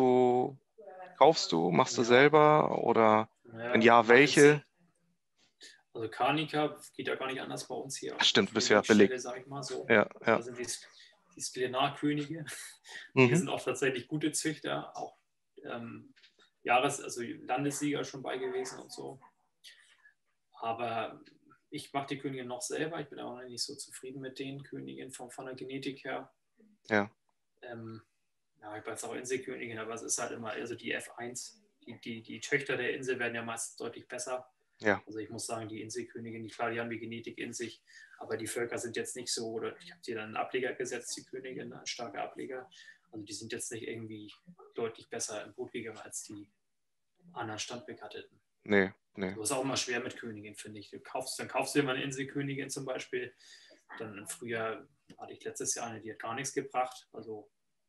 Kaufst du, machst du Ja. selber oder wenn ja, mach welche? jetzt- Also Carnica geht ja gar nicht anders bei uns hier. Ach, stimmt, Auf der bisher Wegstelle, belegt. sag ich mal so. Ja. Da sind die Sklenarkönige. Die Mhm. sind auch tatsächlich gute Züchter, auch also Landessieger schon bei gewesen und so. Aber ich mache die Königin noch selber. Ich bin auch noch nicht so zufrieden mit den Königinnen von der Genetik her. Ja. Ja, ich weiß auch Inselkönigin, aber es ist halt immer, also die F1, die Töchter der Insel werden ja meistens deutlich besser. Ja. Also ich muss sagen, die Inselkönigin, klar, die haben die Genetik in sich, aber die Völker sind jetzt nicht so, oder ich habe dir dann einen Ableger gesetzt, die Königin, ein starker Ableger. Also die sind jetzt nicht irgendwie deutlich besser im Brut gegangen als die anderen Standbegatteten. Nee. Das ist auch immer schwer mit Königin, finde ich. Dann kaufst du dir mal eine Inselkönigin zum Beispiel. Dann im Frühjahr hatte ich letztes Jahr eine, die hat gar nichts gebracht. Also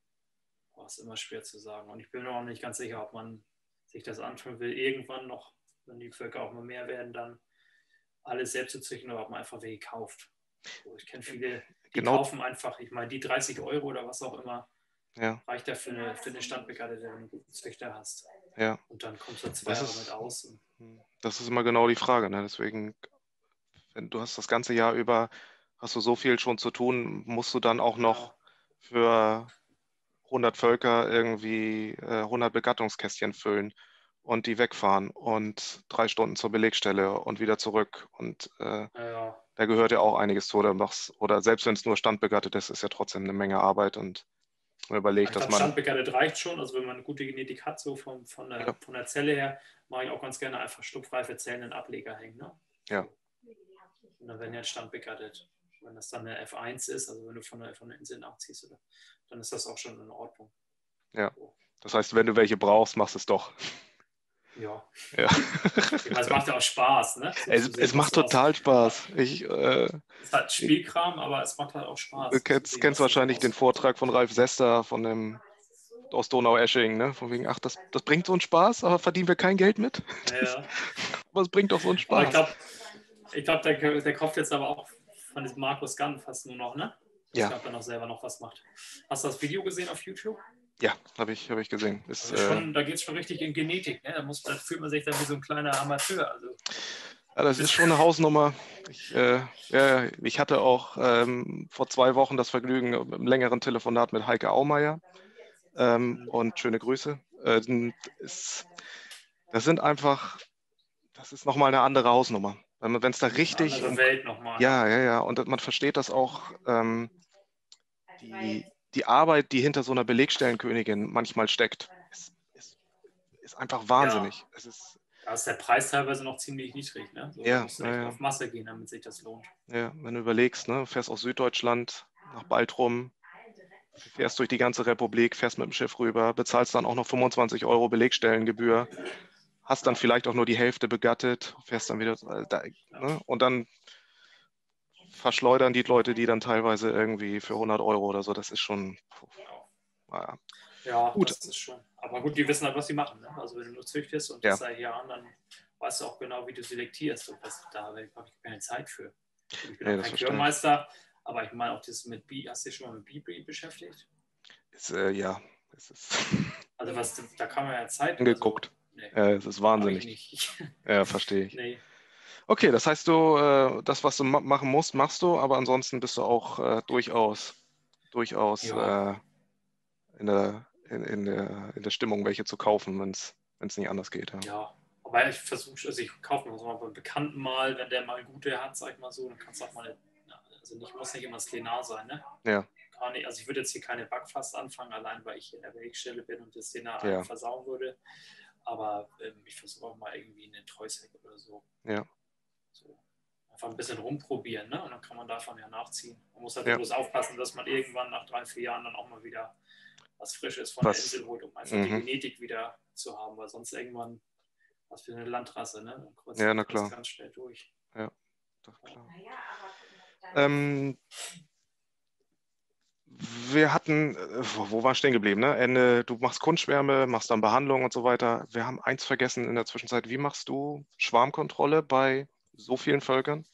war es immer schwer zu sagen. Und ich bin mir auch nicht ganz sicher, ob man sich das anschauen will, irgendwann noch, wenn die Völker auch mal mehr werden, dann alles selbst zu züchten oder ob man einfach welche kauft. So, ich kenne viele, die kaufen einfach, ich meine, die 30 Euro oder was auch immer, reicht ja für eine Standbegattete, wenn du einen guten Züchter hast. Ja. Und dann kommst du 2 Jahre mit aus. Das ist immer genau die Frage. Ne? Deswegen, wenn du hast das ganze Jahr über, hast du so viel schon zu tun, musst du dann auch noch für 100 Völker irgendwie 100 Begattungskästchen füllen und die wegfahren und 3 Stunden zur Belegstelle und wieder zurück. Und da gehört ja auch einiges zu. Oder selbst wenn es nur standbegattet ist, ist ja trotzdem eine Menge Arbeit und man überlegt, dass man... Standbegattet reicht schon, also wenn man eine gute Genetik hat, so von der Zelle her, mache ich auch ganz gerne einfach stumpfreife Zellen in den Ableger hängen. Ne? Ja. Und dann werden jetzt standbegattet. Wenn das dann eine F1 ist, also wenn du von der Insel nachziehst, dann ist das auch schon in Ordnung. Ja, das heißt, wenn du welche brauchst, machst du es doch. Ja. Ich meine, es macht ja auch Spaß, ne? So es macht total Spaß. Es ist halt Spielkram, aber es macht halt auch Spaß. Du kennst wahrscheinlich den Vortrag von Ralf Sester aus Donaueschingen, ne? Von wegen, ach, das bringt so einen Spaß, aber verdienen wir kein Geld mit. Aber es bringt doch so einen Spaß. Aber ich glaube, der kauft jetzt aber auch von diesem Markus Gunn fast nur noch, ne? Ich glaube, er selber noch was macht. Hast du das Video gesehen auf YouTube? Ja, habe ich gesehen. Da geht es schon richtig in Genetik. Ne? Da fühlt man sich dann wie so ein kleiner Amateur. Also. Ja, das ist schon eine Hausnummer. Ich hatte auch vor 2 Wochen das Vergnügen im längeren Telefonat mit Heike Aumeier. Und schöne Grüße. Das ist nochmal eine andere Hausnummer. Wenn es da richtig... Eine andere Welt nochmal. Ja. Und man versteht das auch... die Arbeit, die hinter so einer Belegstellenkönigin manchmal steckt, ist ist einfach wahnsinnig. Es ist, da ist der Preis teilweise noch ziemlich niedrig. Ne? So, da musst du echt auf Masse gehen, damit sich das lohnt. Ja, wenn du überlegst, ne, fährst aus Süddeutschland nach Baltrum, fährst durch die ganze Republik, fährst mit dem Schiff rüber, bezahlst dann auch noch 25 Euro Belegstellengebühr, hast dann vielleicht auch nur die Hälfte begattet, fährst dann wieder, ne, und dann verschleudern die Leute die dann teilweise irgendwie für 100 Euro oder so. Das ist schon, naja. Ja, Gut. das ist schon. Aber gut, die wissen halt, was sie machen. Ne? Also wenn du nur züchtest und das seit Jahren, dann weißt du auch genau, wie du selektierst. Und da habe ich keine Zeit für. Ich bin auch kein Quirlmeister, aber ich meine auch das mit Bi. Hast du dich schon mal mit Bi beschäftigt? Ja. Es ist also da kann man ja Zeit. Angeguckt. Also, nee, es ist wahnsinnig. Ja, verstehe ich. Nee. Okay, das heißt, du, das, was du machen musst, machst du, aber ansonsten bist du auch durchaus in der Stimmung, welche zu kaufen, wenn es nicht anders geht. Ja, aber ich versuche, also ich kaufe mir so mal beim Bekannten mal, wenn der mal gute hat, sag ich mal so, dann kannst du auch mal, also muss nicht immer das Klenar sein, ne? Ja. Also ich würde jetzt hier keine Backfass anfangen, allein weil ich hier in der Wegstelle bin und das Klenar versauen würde. Aber ich versuche auch mal irgendwie einen Treusheck oder so. Ja. So. Einfach ein bisschen rumprobieren, ne? Und dann kann man davon ja nachziehen. Man muss halt bloß aufpassen, dass man irgendwann nach 3-4 Jahren dann auch mal wieder was Frisches von der Insel holt, um einfach die Genetik wieder zu haben, weil sonst irgendwann was für eine Landrasse, ne? Dann kreuzt das ganz schnell durch. Ja, doch klar. Wir hatten, wo war stehen geblieben, ne? Du machst Kunstschwärme, machst dann Behandlung und so weiter. Wir haben eins vergessen in der Zwischenzeit. Wie machst du Schwarmkontrolle bei so vielen Völkern?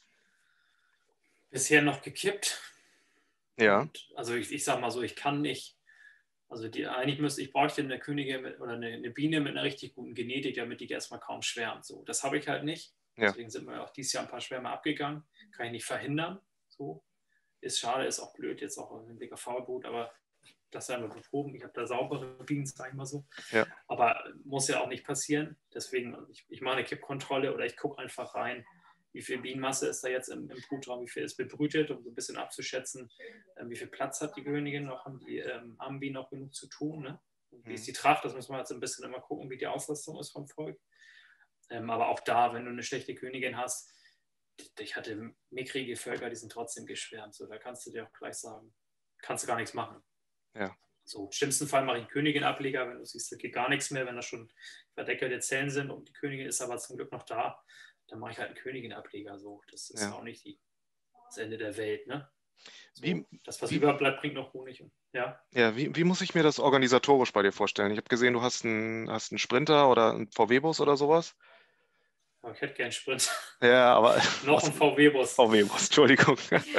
Bisher noch gekippt. Ja. Und, also ich sag mal so, ich kann nicht, also ich bräuchte eine Königin oder eine Biene mit einer richtig guten Genetik, damit die erstmal kaum schwärmt. So, das habe ich halt nicht. Deswegen sind wir auch dieses Jahr ein paar Schwärme abgegangen. Kann ich nicht verhindern. So. Ist schade, ist auch blöd, jetzt auch ein dicker Faulbrut, aber das werden wir beproben. Ich habe da saubere Bienen, sag ich mal so. Ja. Aber muss ja auch nicht passieren. Deswegen, ich mache eine Kippkontrolle oder ich gucke einfach rein, wie viel Bienenmasse ist da jetzt im Brutraum, wie viel ist bebrütet, um so ein bisschen abzuschätzen, wie viel Platz hat die Königin noch, haben die Bienen noch genug zu tun. Ne? Und wie ist die Tracht, das müssen wir jetzt ein bisschen immer gucken, wie die Auslastung ist vom Volk. Aber auch da, wenn du eine schlechte Königin hast, ich hatte mickrige Völker, die sind trotzdem geschwärmt. So, da kannst du dir auch gleich sagen, kannst du gar nichts machen. Ja. So, im schlimmsten Fall mache ich einen Königin-Ableger, wenn du siehst, da geht gar nichts mehr, wenn da schon verdeckelte Zellen sind und die Königin ist aber zum Glück noch da, dann mache ich halt einen Königin-Ableger. So, das ist auch nicht das Ende der Welt. Ne? So, das, was überbleibt, bringt noch Honig. Ja, wie muss ich mir das organisatorisch bei dir vorstellen? Ich habe gesehen, du hast einen Sprinter oder einen VW-Bus oder sowas. Aber ich hätte gern Sprint. Ja, aber noch ein VW-Bus. VW-Bus, Entschuldigung.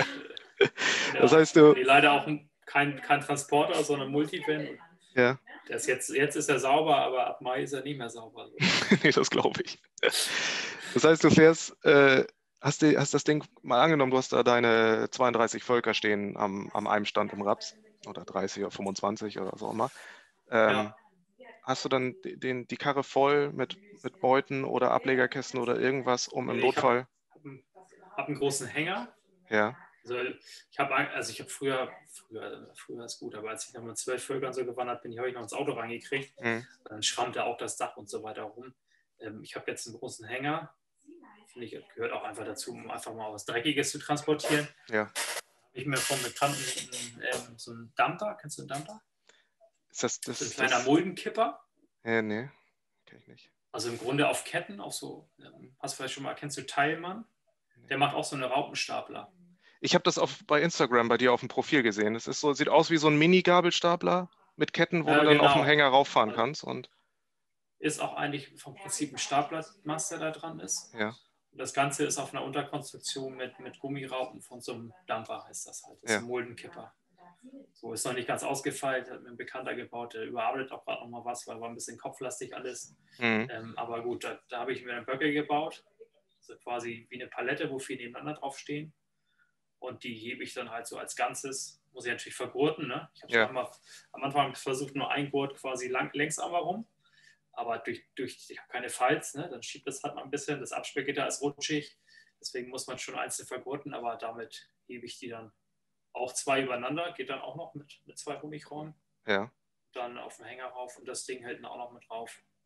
Das heißt, leider auch kein Transporter, sondern Multivan. Ja. Jetzt ist er sauber, aber ab Mai ist er nicht mehr sauber. Nee, das glaube ich. Das heißt, du fährst, hast das Ding mal angenommen, du hast da deine 32 Völker stehen am einem Stand im Raps oder 30 oder 25 oder so immer. Hast du dann die Karre voll mit Beuten oder Ablegerkästen oder irgendwas, um im Notfall? Ich habe einen großen Hänger. Ja. Also ich habe früher ist gut, aber als ich noch mit 12 Völkern so gewandert bin, habe ich noch ins Auto reingekriegt. Dann schrammte auch das Dach und so weiter rum. Ich habe jetzt einen großen Hänger. Finde ich, gehört auch einfach dazu, um einfach mal was Dreckiges zu transportieren. Ja. Habe ich mir vom Bekannten so einen Dumper, kennst du einen Dumper? Ist das ein kleiner Muldenkipper? Ja, nee, kenn ich nicht. Also im Grunde auf Ketten, auch so, hast du vielleicht schon mal, kennst du Teilmann? Der macht auch so eine Raupenstapler. Ich habe das bei Instagram bei dir auf dem Profil gesehen. Es ist so, sieht aus wie so ein Mini-Gabelstapler mit Ketten, wo du dann auf dem Hänger rauffahren kannst. Und ist auch eigentlich vom Prinzip ein Staplermast, der da dran ist. Ja. Und das Ganze ist auf einer Unterkonstruktion mit Gummiraupen von so einem Dampfer, heißt das halt. Das ist ein Muldenkipper. So, ist noch nicht ganz ausgefeilt, hat mir ein Bekannter gebaut, der überarbeitet auch gerade nochmal was, weil war ein bisschen kopflastig alles. Aber gut, da habe ich mir einen Böcke gebaut. Also quasi wie eine Palette, wo viele nebeneinander draufstehen. Und die hebe ich dann halt so als Ganzes. Muss ich natürlich vergurten. Ne? Ich habe am Anfang versucht, nur ein Gurt quasi längs einmal rum. Aber ich habe keine Falz, ne? Dann schiebt das halt mal ein bisschen. Das Abspeckgitter ist rutschig. Deswegen muss man schon einzeln vergurten. Aber damit hebe ich die dann auch 2 übereinander. Geht dann auch noch mit 2 Honigraum. Ja. Dann auf den Hänger rauf und das Ding hält dann auch noch mit drauf.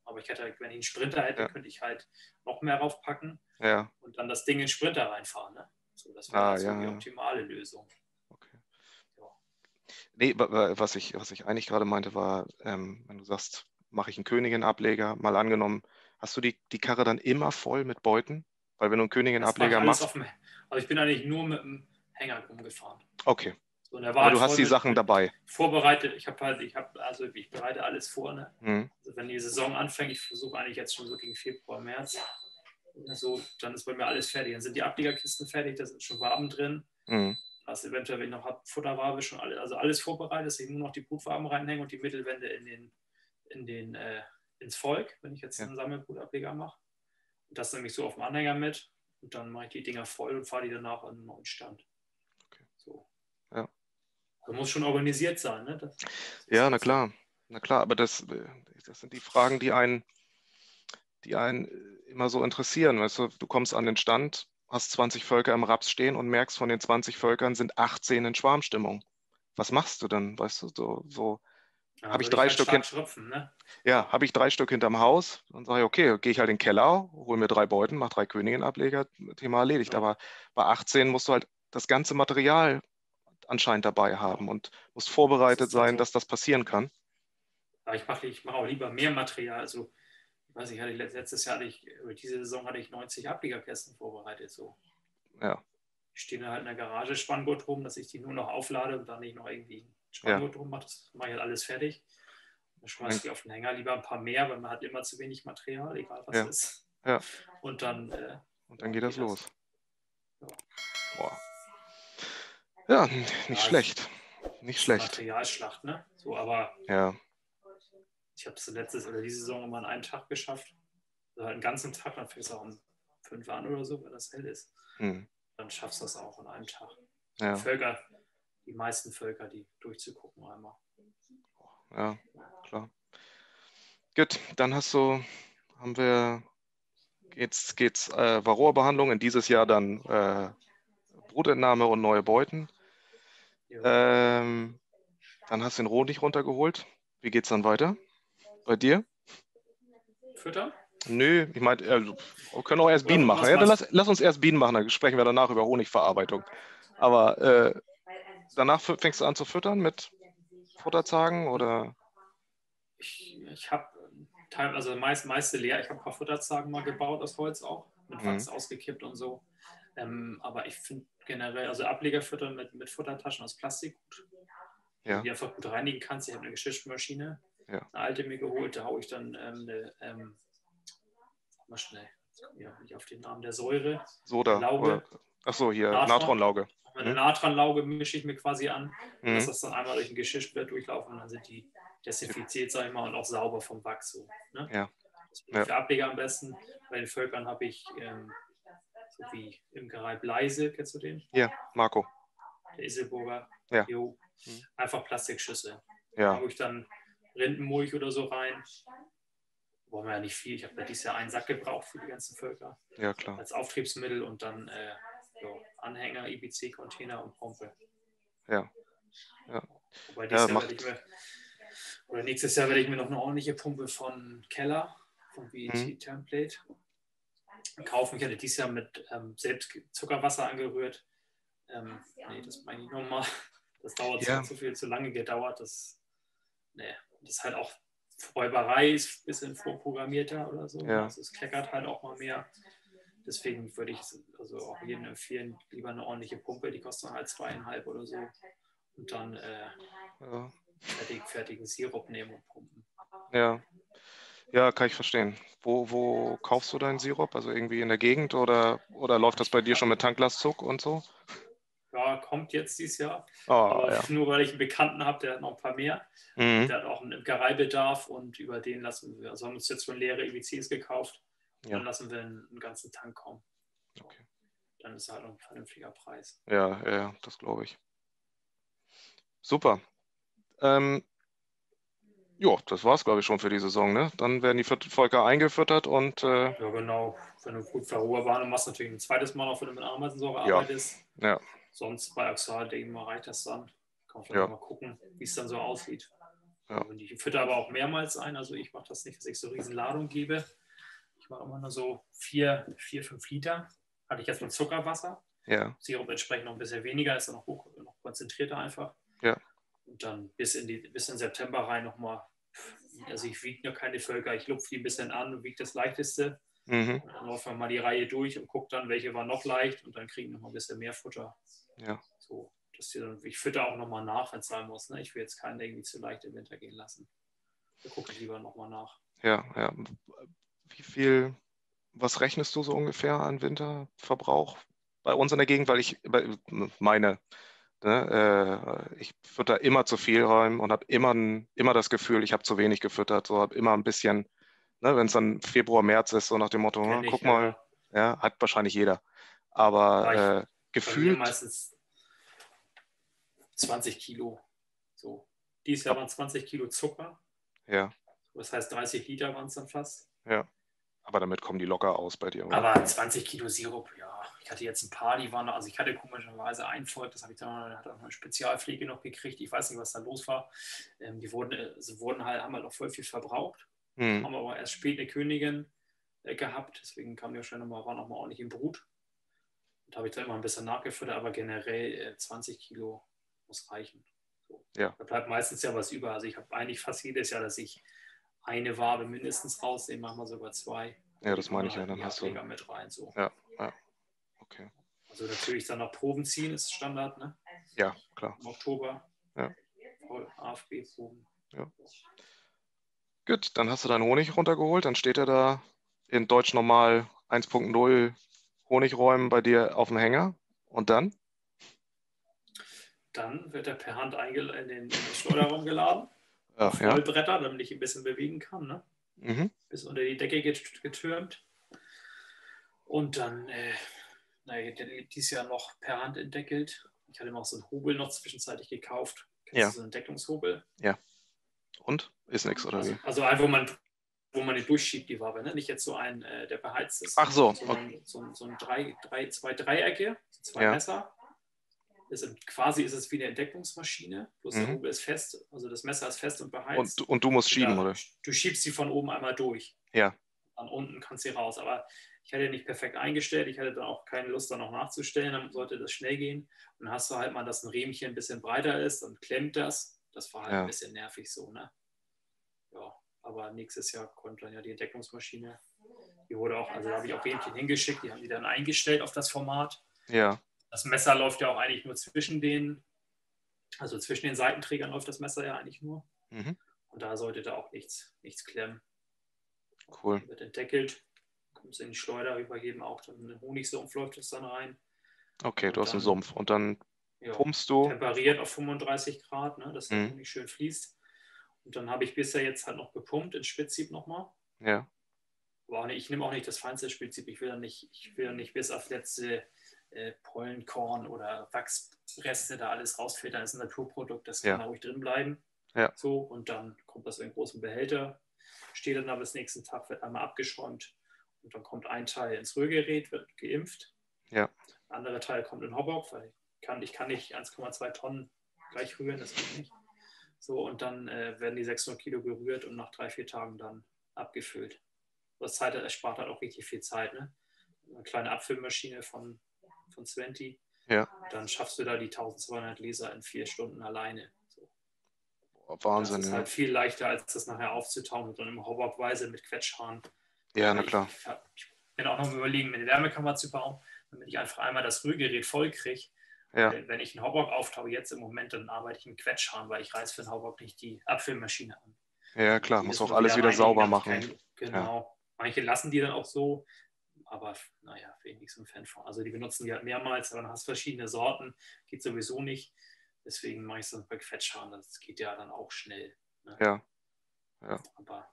Aber ich hätte, wenn ich einen Sprinter hätte, könnte ich halt noch mehr raufpacken Ja. und dann das Ding in den Sprinter reinfahren. Ne? So, das wäre also die optimale Lösung. Okay. Ja. Nee, was ich eigentlich gerade meinte, war, wenn du sagst, mache ich einen Königin-Ableger, mal angenommen, hast du die Karre dann immer voll mit Beuten? Weil wenn du einen Königin-Ableger machst... Also ich bin eigentlich nur mit dem Hänger rumgefahren. Okay. So, aber halt du hast die Sachen dabei. Vorbereitet. Ich bereite alles vor. Ne? Also wenn die Saison anfängt, ich versuche eigentlich jetzt schon so gegen Februar, März, so, dann ist bei mir alles fertig. Dann sind die Ablegerkisten fertig, da sind schon Waben drin. Das eventuell, wenn ich noch habe, Futterwabe schon alles vorbereitet, dass ich nur noch die Brutwaben reinhänge und die Mittelwände ins Volk, wenn ich jetzt einen Sammelbrutableger mache. Und das nehme ich so auf dem Anhänger mit und dann mache ich die Dinger voll und fahre die danach an einen neuen Stand. Okay. So. Ja. Das muss schon organisiert sein, ne? Ja, na klar. Na klar, aber das sind die Fragen, die einen immer so interessieren. Weißt du, du kommst an den Stand, hast 20 Völker im Raps stehen und merkst, von den 20 Völkern sind 18 in Schwarmstimmung. Was machst du dann? Weißt du, so ja, habe ich 3 Stück ne? Ja, habe ich 3 Stück hinterm Haus, dann sage ich, okay, gehe ich halt in den Keller, hole mir 3 Beuten, mache 3 Königin-Ableger, Thema erledigt. Ja. Aber bei 18 musst du halt das ganze Material anscheinend dabei haben und musst vorbereitet sein, dass das passieren kann. Aber ich mache auch lieber mehr Material. Also, ich weiß nicht, diese Saison hatte ich 90 Ablegerkästen vorbereitet. So. Ja. Die stehen dann halt in der Garage, Spanngurt rum, dass ich die nur noch auflade und dann nicht noch irgendwie ein Spanngurt drum mache. Das mache ich halt alles fertig. Dann schmeiße ich die auf den Hänger, lieber ein paar mehr, weil man hat immer zu wenig Material, egal was es ist. Ja. Und dann geht das los. Ja. Boah. Ja, nicht schlecht. Nicht schlecht. Materialschlacht, ne? So, aber ich habe es diese Saison immer an einem Tag geschafft. Also halt einen ganzen Tag, dann fängst du auch um 5 an oder so, wenn das hell ist. Dann schaffst du das auch an einem Tag. Ja. Die meisten Völker, die durchzugucken einmal. Ja, klar. Gut, dann geht's Varroa-Behandlung, in dieses Jahr dann Brutentnahme und neue Beuten. Ja. Dann hast du den Roh nicht runtergeholt. Wie geht's dann weiter? Bei dir? Füttern? Nö, ich meine, wir können auch erst Bienen machen. Ja, dann lass uns erst Bienen machen, dann sprechen wir danach über Honigverarbeitung. Aber danach fängst du an zu füttern mit Futterzagen oder? Ich habe teilweise meiste leer. Ich habe ein paar Futterzagen mal gebaut aus Holz auch, mit Wachs ausgekippt und so. Aber ich finde generell, also Ableger füttern mit Futtertaschen aus Plastik gut. Ja. Die einfach gut reinigen kannst. Ich habe eine Geschirrspülmaschine, eine alte mir geholt, da haue ich dann sag mal schnell, ja, nicht auf den Namen der Säure. Soda. Lauge. Achso, hier, Natronlauge. Eine Natronlauge mische ich mir quasi an, lasse das dann einmal durch ein Geschirrspüler durchlaufen und dann sind die desinfiziert, sag ich mal, und auch sauber vom Wachs. So, ne? Ja. Das bin für Ableger am besten. Bei den Völkern habe ich so wie Imkerei Bleise, kennst du den? Ja, Marco. Der Iselburger. Ja. Einfach Plastikschüssel. Ja. Da habe ich dann Rindenmulch oder so rein. Wollen wir ja nicht viel. Ich habe dieses Jahr einen Sack gebraucht für die ganzen Völker. Ja, klar. Als Auftriebsmittel und dann Anhänger, IBC-Container und Pumpe. Ja. Wobei nächstes Jahr werde ich mir noch eine ordentliche Pumpe von Keller, von VET Template, kaufen. Ich hatte dieses Jahr mit selbst Zuckerwasser angerührt. Das meine ich nochmal. Das dauert zu lange gedauert. Das ist halt auch Räuberei, ist ein bisschen vorprogrammierter oder so. Ja. Also es kleckert halt auch mal mehr. Deswegen würde ich also auch jedem empfehlen, lieber eine ordentliche Pumpe, die kostet halt 2,5 oder so. Und dann fertigen Sirup nehmen und pumpen. Ja, kann ich verstehen. Wo kaufst du deinen Sirup? Also irgendwie in der Gegend oder läuft das bei dir schon mit Tanklastzug und so? Ja, kommt jetzt dieses Jahr. Nur weil ich einen Bekannten habe, der hat noch ein paar mehr. Der hat auch einen Imkereibedarf und über den haben wir uns jetzt schon leere IBCs gekauft. Dann lassen wir einen ganzen Tank kommen. Okay. Dann ist halt ein vernünftiger Preis. Ja, das glaube ich. Super. Das war es, glaube ich, schon für die Saison. Ne? Dann werden die Völker eingefüttert und... Ja, genau. Wenn du gut Varroa warst, machst du natürlich ein zweites Mal noch, wenn du mit Ameisensäure arbeitest. Ja. Sonst bei Oxal, denke ich mal, reicht das dann. Kann man vielleicht mal gucken, wie es dann so aussieht. Ja. Und ich fütter aber auch mehrmals ein. Also ich mache das nicht, dass ich so riesen Ladung gebe. Ich mache immer nur so 4, 5 Liter. Hatte ich jetzt mit Zuckerwasser. Ja. Sirup entsprechend noch ein bisschen weniger, ist dann noch konzentrierter einfach. Ja. Und dann bis in September rein nochmal. Also ich wiege noch keine Völker, ich lupfe die ein bisschen an und wiege das Leichteste. Mhm. Und dann laufen wir mal die Reihe durch und gucke dann, welche war noch leicht und dann kriegen wir noch mal ein bisschen mehr Futter. Ja. So, ich fütter auch nochmal nach, wenn es sein muss. Ne? Ich will jetzt keinen irgendwie zu leicht im Winter gehen lassen. Da gucke ich lieber nochmal nach. Ja, ja. Wie viel, was rechnest du so ungefähr an Winterverbrauch bei uns in der Gegend? Weil ich meine, ich fütter immer zu viel rein und habe immer das Gefühl, ich habe zu wenig gefüttert. So habe immer ein bisschen, wenn es dann Februar, März ist, so nach dem Motto, Kenn ich, guck mal, ja, hat wahrscheinlich jeder. Aber Bei mir gefühlt, meistens 20 Kilo. So. Dieses Jahr waren 20 Kilo Zucker. ja, Das heißt 30 Liter waren es dann fast. ja. Aber damit kommen die locker aus bei dir, oder? Aber 20 Kilo Sirup, ja. Ich hatte jetzt ein paar, die waren, also ich hatte komischerweise ein Volk, das habe ich dann hat auch eine Spezialpflege noch gekriegt. Ich weiß nicht, was da los war. Die haben halt auch voll viel verbraucht. Haben aber erst spät eine Königin gehabt, deswegen kam die wahrscheinlich waren auch mal ordentlich in Brut. Und da habe ich da immer ein bisschen nachgefüttert, aber generell 20 Kilo muss reichen. So. Ja. Da bleibt meistens ja was über. Also ich habe eigentlich fast jedes Jahr, dass ich eine Wabe mindestens rausnehme, manchmal sogar 2. Ja, das meine ich ja. Dann hast du. Mit rein, so. Ja, ja. Okay. Also natürlich dann noch Proben ziehen, ist Standard, ne? Ja, klar. Im Oktober. Ja. Voll AFB-Proben. Ja. Gut, dann hast du deinen Honig runtergeholt, dann steht er da in Deutsch Normal 1.0 Honigräumen bei dir auf dem Hänger. Und dann? Dann wird er per Hand in den Schleuderraum geladen. Ach, Vollbretter, damit ich ein bisschen bewegen kann. Ne? Mhm. Bis unter die Decke getürmt. Und dann, dieses Jahr noch per Hand entdeckelt. Ich hatte noch so einen Hobel noch zwischenzeitig gekauft. Kennst du so einen Deckungshobel? Ja. Und? Ist nichts, oder wie? Also ein, wo man den durchschiebt, die Wabe. Ne? Nicht jetzt so ein, der beheizt ist. Ach so. So ein zwei Dreiecke, zwei Messer. Quasi ist es wie eine Entdeckungsmaschine, bloß der Hobel ist fest, also das Messer ist fest und beheizt. Und du musst schieben, oder? Du schiebst sie von oben einmal durch. Ja. Dann unten kannst du raus. Aber ich hatte nicht perfekt eingestellt, ich hatte dann auch keine Lust, da noch nachzustellen, dann sollte das schnell gehen. Und dann hast du halt mal, dass ein Riemchen ein bisschen breiter ist, dann klemmt das. Das war halt ein bisschen nervig so, ne? Ja, aber nächstes Jahr kommt dann ja die Entdeckungsmaschine. Die wurde auch, also da habe ich auch Riemchen hingeschickt, die haben die dann eingestellt auf das Format. Ja. Das Messer läuft ja auch eigentlich nur zwischen den Seitenträgern läuft das Messer ja eigentlich nur. Mhm. Und da sollte da auch nichts klemmen. Cool. Wird entdeckelt, kommt es in die Schleuder, wie bei jedem auch, dann in den Honigsumpf läuft es dann rein. Okay, du hast einen Sumpf und dann pumpst du. Temperiert auf 35 Grad, ne, dass der Honig schön fließt. Und dann habe ich bisher jetzt halt noch gepumpt, ins Spätsieb nochmal. Ja. Aber ich nehme auch nicht das feinste Spätsieb. Ich will dann nicht bis auf letzte Pollenkorn oder Wachsreste da alles rausfiltern. Das ist ein Naturprodukt, das kann da ruhig drin bleiben. Ja. So, und dann kommt das in einen großen Behälter, steht dann aber bis nächsten Tag, wird einmal abgeschäumt und dann kommt ein Teil ins Rührgerät, wird geimpft. Ja. Der andere Teil kommt in Hobbock, weil ich kann nicht 1,2 Tonnen gleich rühren, das geht nicht. So, und dann werden die 600 Kilo gerührt und nach 3-4 Tagen dann abgefüllt. Das erspart halt auch richtig viel Zeit. Ne? Eine kleine Abfüllmaschine von Sventi. Ja. Dann schaffst du da die 1200 Liter in 4 Stunden alleine. So. Wahnsinn. Das ist halt viel leichter, als das nachher aufzutauen und dann im Hobbock-Weise mit Quetschhahn. Ja, na klar. Ich bin auch noch überlegen, eine Wärmekammer zu bauen, damit ich einfach einmal das Rührgerät voll kriege. Ja. Wenn ich einen Hobbock auftaue jetzt im Moment, dann arbeite ich mit Quetschhahn, weil ich reiß für einen Hobbock nicht die Abfüllmaschine an. Ja, klar, muss auch alles wieder sauber machen. Genau. Ja. Manche lassen die dann auch so, aber naja, bin ich nicht so ein Fan von. Also die benutzen die halt mehrmals, aber dann hast du verschiedene Sorten, geht sowieso nicht. Deswegen mache ich es dann bei Quetschhahn, das geht ja dann auch schnell. Ne? Ja. Aber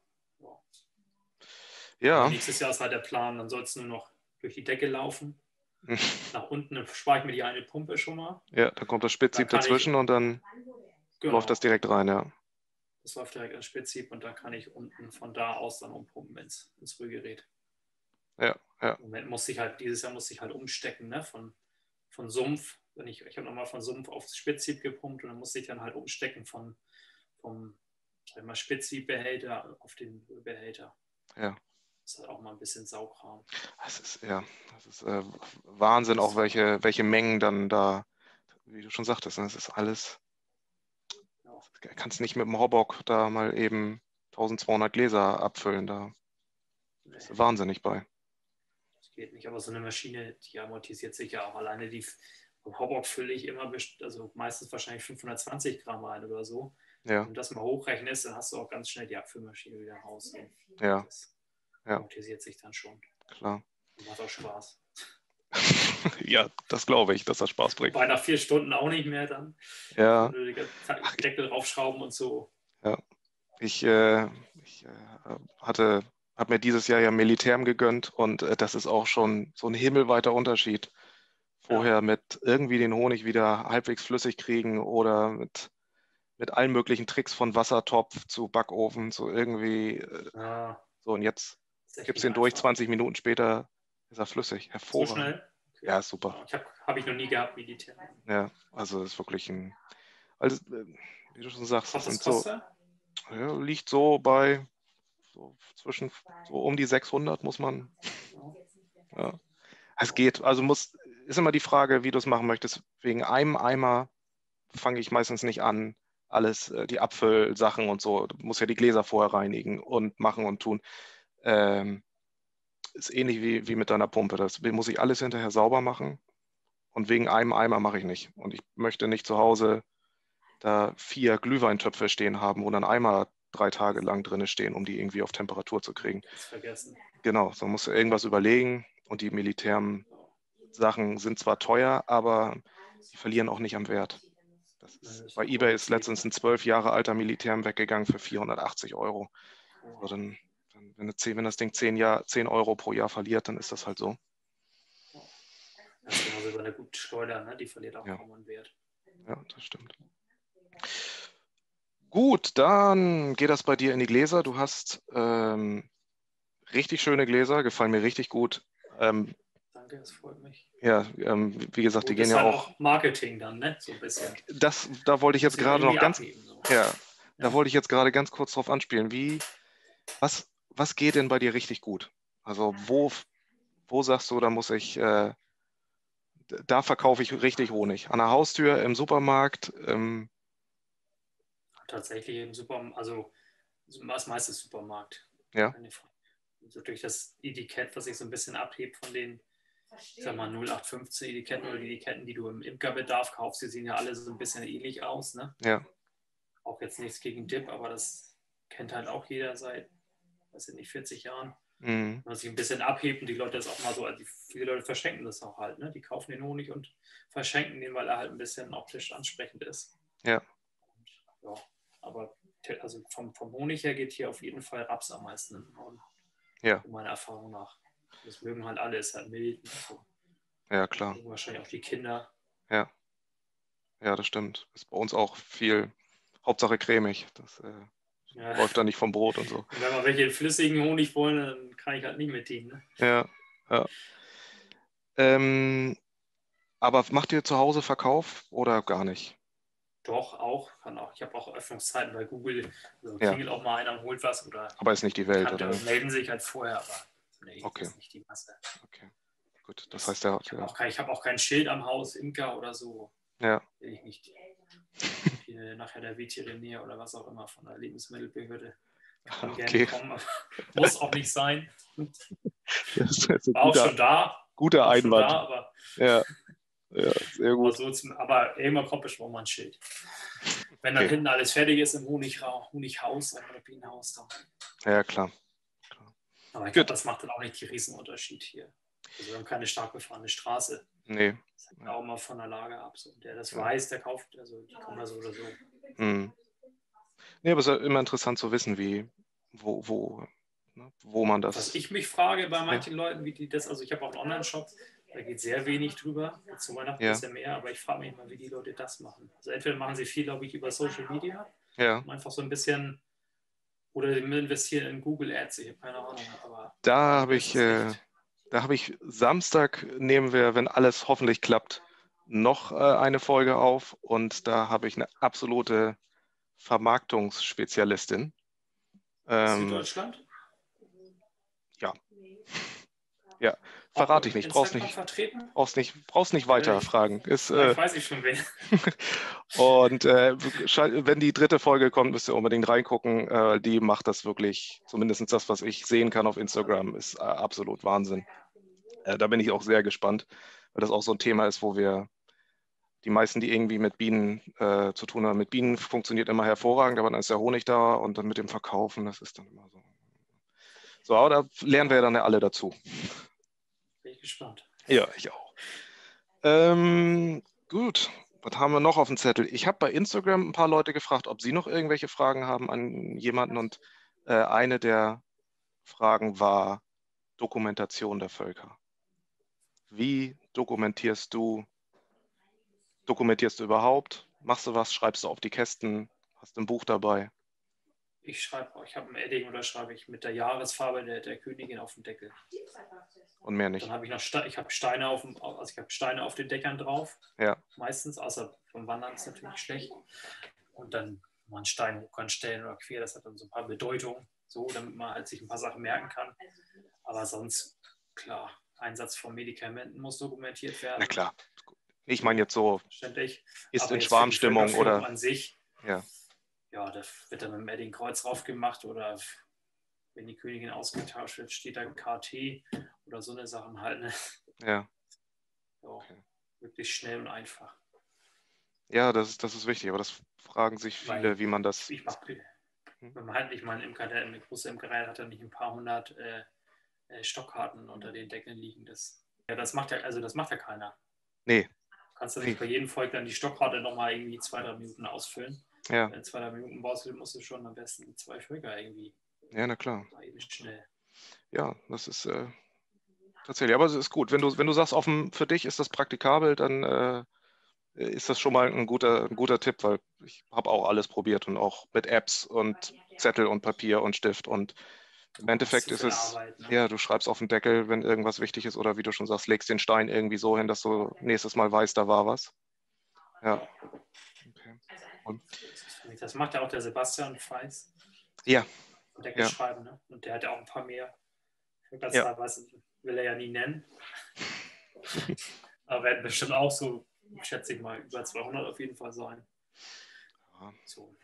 ja. Nächstes Jahr ist halt der Plan, dann soll es nur noch durch die Decke laufen. Nach unten spare ich mir die eine Pumpe schon mal. Ja, dann kommt das Spätsieb dazwischen und dann läuft das direkt rein, ja. Das läuft direkt ins Spätsieb und dann kann ich unten von da aus dann umpumpen ins Rührgerät. Ja. Im Moment dieses Jahr musste ich halt umstecken, ne? Von Sumpf. Ich habe nochmal von Sumpf aufs Spätsieb gepumpt und dann musste ich dann halt umstecken vom Immer Spitzi-Behälter auf den Behälter. Ja. Das ist halt auch mal ein bisschen Saugkram. Das ist Wahnsinn, auch welche Mengen dann da, wie du schon sagtest, das ist alles, kannst nicht mit dem Hobbock da mal eben 1200 Gläser abfüllen, da bist du wahnsinnig bei. Das geht nicht, aber so eine Maschine, die amortisiert sich ja auch alleine. Die Hobbock fülle ich immer, also meistens wahrscheinlich 520 Gramm rein oder so. Ja. Wenn du das mal hochrechnest, dann hast du auch ganz schnell die Abfüllmaschine wieder raus. Ja. Das Ja. amortisiert sich dann schon. Klar. Und macht auch Spaß. Ja, das glaube ich, dass das Spaß bringt. Wobei nach 4 Stunden auch nicht mehr dann. Ja. Deckel draufschrauben und so. Ja. Ich habe mir dieses Jahr ja Militärm gegönnt und das ist auch schon so ein himmelweiter Unterschied. Vorher mit irgendwie den Honig wieder halbwegs flüssig kriegen oder mit allen möglichen Tricks von Wassertopf zu Backofen zu irgendwie. So, und jetzt gibst du ihn durch, 20 Minuten später ist er flüssig. Hervorragend. So schnell? Okay. Ja, ist super. Habe ich noch nie gehabt, Militär. Ja, also ist wirklich also, wie du schon sagst, Was kostet? Liegt so bei zwischen um die 600 muss man. Ja. Es geht, also ist immer die Frage, wie du es machen möchtest. Wegen einem Eimer fange ich meistens nicht an, alles, die Abfüllsachen und so. Du musst ja die Gläser vorher reinigen und machen und tun. Ist ähnlich wie mit deiner Pumpe. Das muss ich alles hinterher sauber machen. Und wegen einem Eimer mache ich nicht. Und ich möchte nicht zu Hause da 4 Glühweintöpfe stehen haben, wo dann Eimer 3 Tage lang drin stehen, um die irgendwie auf Temperatur zu kriegen. Das vergessen. Genau, so musst du irgendwas überlegen. Und die Militärsachen sind zwar teuer, aber die verlieren auch nicht am Wert. Bei eBay ist letztens ein 12 Jahre alter Militärm weggegangen für 480 €. Also wenn das Ding 10 € pro Jahr verliert, dann ist das halt so. Das ist genauso bei einer guten Schleuder, ne? Die verliert auch kaum an Wert. Ja, das stimmt. Gut, dann geht das bei dir in die Gläser. Du hast richtig schöne Gläser, gefallen mir richtig gut. Danke, das freut mich. Ja, wie gesagt, die gehen ja halt auch Marketing dann, ne? So ein bisschen. Da wollte ich jetzt gerade noch da wollte ich jetzt gerade ganz kurz drauf anspielen. Was geht denn bei dir richtig gut? Also wo sagst du, da verkaufe ich richtig Honig? An der Haustür, im Supermarkt? Tatsächlich im Supermarkt, also das meiste Supermarkt. Ja. Also durch das Etikett, was sich so ein bisschen abhebt von den, ich sag mal, 0815 Etiketten oder die Etiketten, die du im Imkerbedarf kaufst, die sehen ja alle so ein bisschen ähnlich aus, ne? Ja. Auch jetzt nichts gegen Dip, aber das kennt halt auch jeder seit, weiß ich nicht, 40 Jahren. Mhm. Wenn man sich ein bisschen abhebt und die Leute das auch mal so, also viele Leute verschenken das auch halt, ne? Die kaufen den Honig und verschenken den, weil er halt ein bisschen optisch ansprechend ist. Ja. Ja, aber also vom Honig her geht hier auf jeden Fall Raps am meisten im Norden. Ja. Meiner Erfahrung nach. Das mögen halt alle, ist halt mild. So. Ja, klar. Wahrscheinlich auch die Kinder. Ja. Ja, das stimmt. Ist bei uns auch viel, Hauptsache cremig. Das läuft da nicht vom Brot und so. Und wenn wir welche flüssigen Honig wollen, dann kann ich halt nicht mit denen. Ne? Ja. Aber macht ihr zu Hause Verkauf oder gar nicht? Doch, kann auch. Ich habe auch Öffnungszeiten bei Google. Also klingelt auch mal einer und holt was. Aber ist nicht die Welt, oder? Melden sich halt vorher, aber nee, okay. Das ist nicht die Masse. Okay, gut. Das heißt ja. Ich habe auch kein Schild am Haus, Imker oder so. Ja. Will ich nicht. Hier nachher der Veterinär oder was auch immer von der Lebensmittelbehörde. Kann gerne kommen, aber muss auch nicht sein. War auch schon da. Guter Einwand. Aber ja, sehr gut. Aber irgendwann kommt bestimmt mal ein Schild. Wenn dann hinten alles fertig ist im Honighaus oder Bienenhaus, dann. Ja, klar. Aber ich glaube, das macht dann auch nicht den Riesenunterschied hier. Also wir haben keine stark befahrene Straße. Nee. Das hängt auch mal von der Lage ab. So. Der das weiß, der kauft, also die kommen da so oder so. Nee, aber es ist immer interessant zu wissen, wo man das. Was ich mich frage bei manchen Leuten, wie die das, also ich habe auch einen Online-Shop, da geht sehr wenig drüber. Zu Weihnachten ist ja mehr, aber ich frage mich immer, wie die Leute das machen. Also entweder machen sie viel, glaube ich, über Social Media, um einfach so ein bisschen, oder investieren in Google Ads, ich habe keine Ahnung. Aber da habe ich Samstag, nehmen wir, wenn alles hoffentlich klappt, noch eine Folge auf und da habe ich eine absolute Vermarktungsspezialistin. Süddeutschland? Ja. Ja, verrate ich nicht. Brauchst nicht weiter fragen. Vielleicht weiß ich schon wen. Und wenn die 3. Folge kommt, müsst ihr unbedingt reingucken. Die macht das wirklich, zumindest das, was ich sehen kann auf Instagram, ist absolut Wahnsinn. Da bin ich auch sehr gespannt, weil das auch so ein Thema ist, wo wir die meisten, die irgendwie mit Bienen zu tun haben, mit Bienen funktioniert immer hervorragend, aber dann ist der Honig da und dann mit dem Verkaufen, das ist dann immer so. So, aber da lernen wir ja dann ja alle dazu. Bin ich gespannt. Ja, ich auch. Gut, was haben wir noch auf dem Zettel? Ich habe bei Instagram ein paar Leute gefragt, ob sie noch irgendwelche Fragen haben an jemanden und eine der Fragen war Dokumentation der Völker. Wie dokumentierst du überhaupt? Machst du was? Schreibst du auf die Kästen? Hast du ein Buch dabei? Ich habe ein Edding oder schreibe ich mit der Jahresfarbe der Königin auf dem Deckel. Und mehr nicht. Dann habe ich noch Steine auf den Deckern drauf. Ja. Meistens, außer beim Wandern ist natürlich schlecht. Und dann mal einen Stein hoch kann stellen oder quer, das hat dann so ein paar Bedeutungen, so, damit man halt sich ein paar Sachen merken kann. Aber sonst, klar, Einsatz von Medikamenten muss dokumentiert werden. Na klar. Ich meine jetzt so, ist aber in Schwarmstimmung oder an sich. Ja. Ja, da wird dann mit dem Edding-Kreuz drauf gemacht oder wenn die Königin ausgetauscht wird, steht da KT oder so eine Sachen halt. Ne? Ja. So, okay. Wirklich schnell und einfach. Ja, das ist wichtig, aber das fragen sich viele, wie man das. Wenn man halt nicht mal eine große Imkerei hat, dann nicht ein paar hundert Stockkarten unter den Deckeln liegen. Das macht ja keiner. Nee. Kannst du nicht bei jedem Volk dann die Stockkarte nochmal irgendwie 2-3 Minuten ausfüllen. Ja. Wenn du 2-3 Minuten brauchst, musst du schon am besten 2 Völker irgendwie. Ja, na klar. Schnell. Ja, das ist tatsächlich, aber es ist gut. Wenn du sagst, für dich ist das praktikabel, dann ist das schon mal ein guter Tipp, weil ich habe auch alles probiert und auch mit Apps und Zettel und Papier und Stift und im Endeffekt ist es, Arbeit, ne? ja, du schreibst auf den Deckel, wenn irgendwas wichtig ist oder wie du schon sagst, legst den Stein irgendwie so hin, dass du nächstes Mal weißt, da war was. Ja. Okay. Das macht ja auch der Sebastian Feiss. Ja. Deckel schreiben, ne? Und der hat ja auch ein paar mehr. Das will er ja nie nennen. Aber werden bestimmt auch so, schätze ich mal, über 200 auf jeden Fall sein. Ja. So.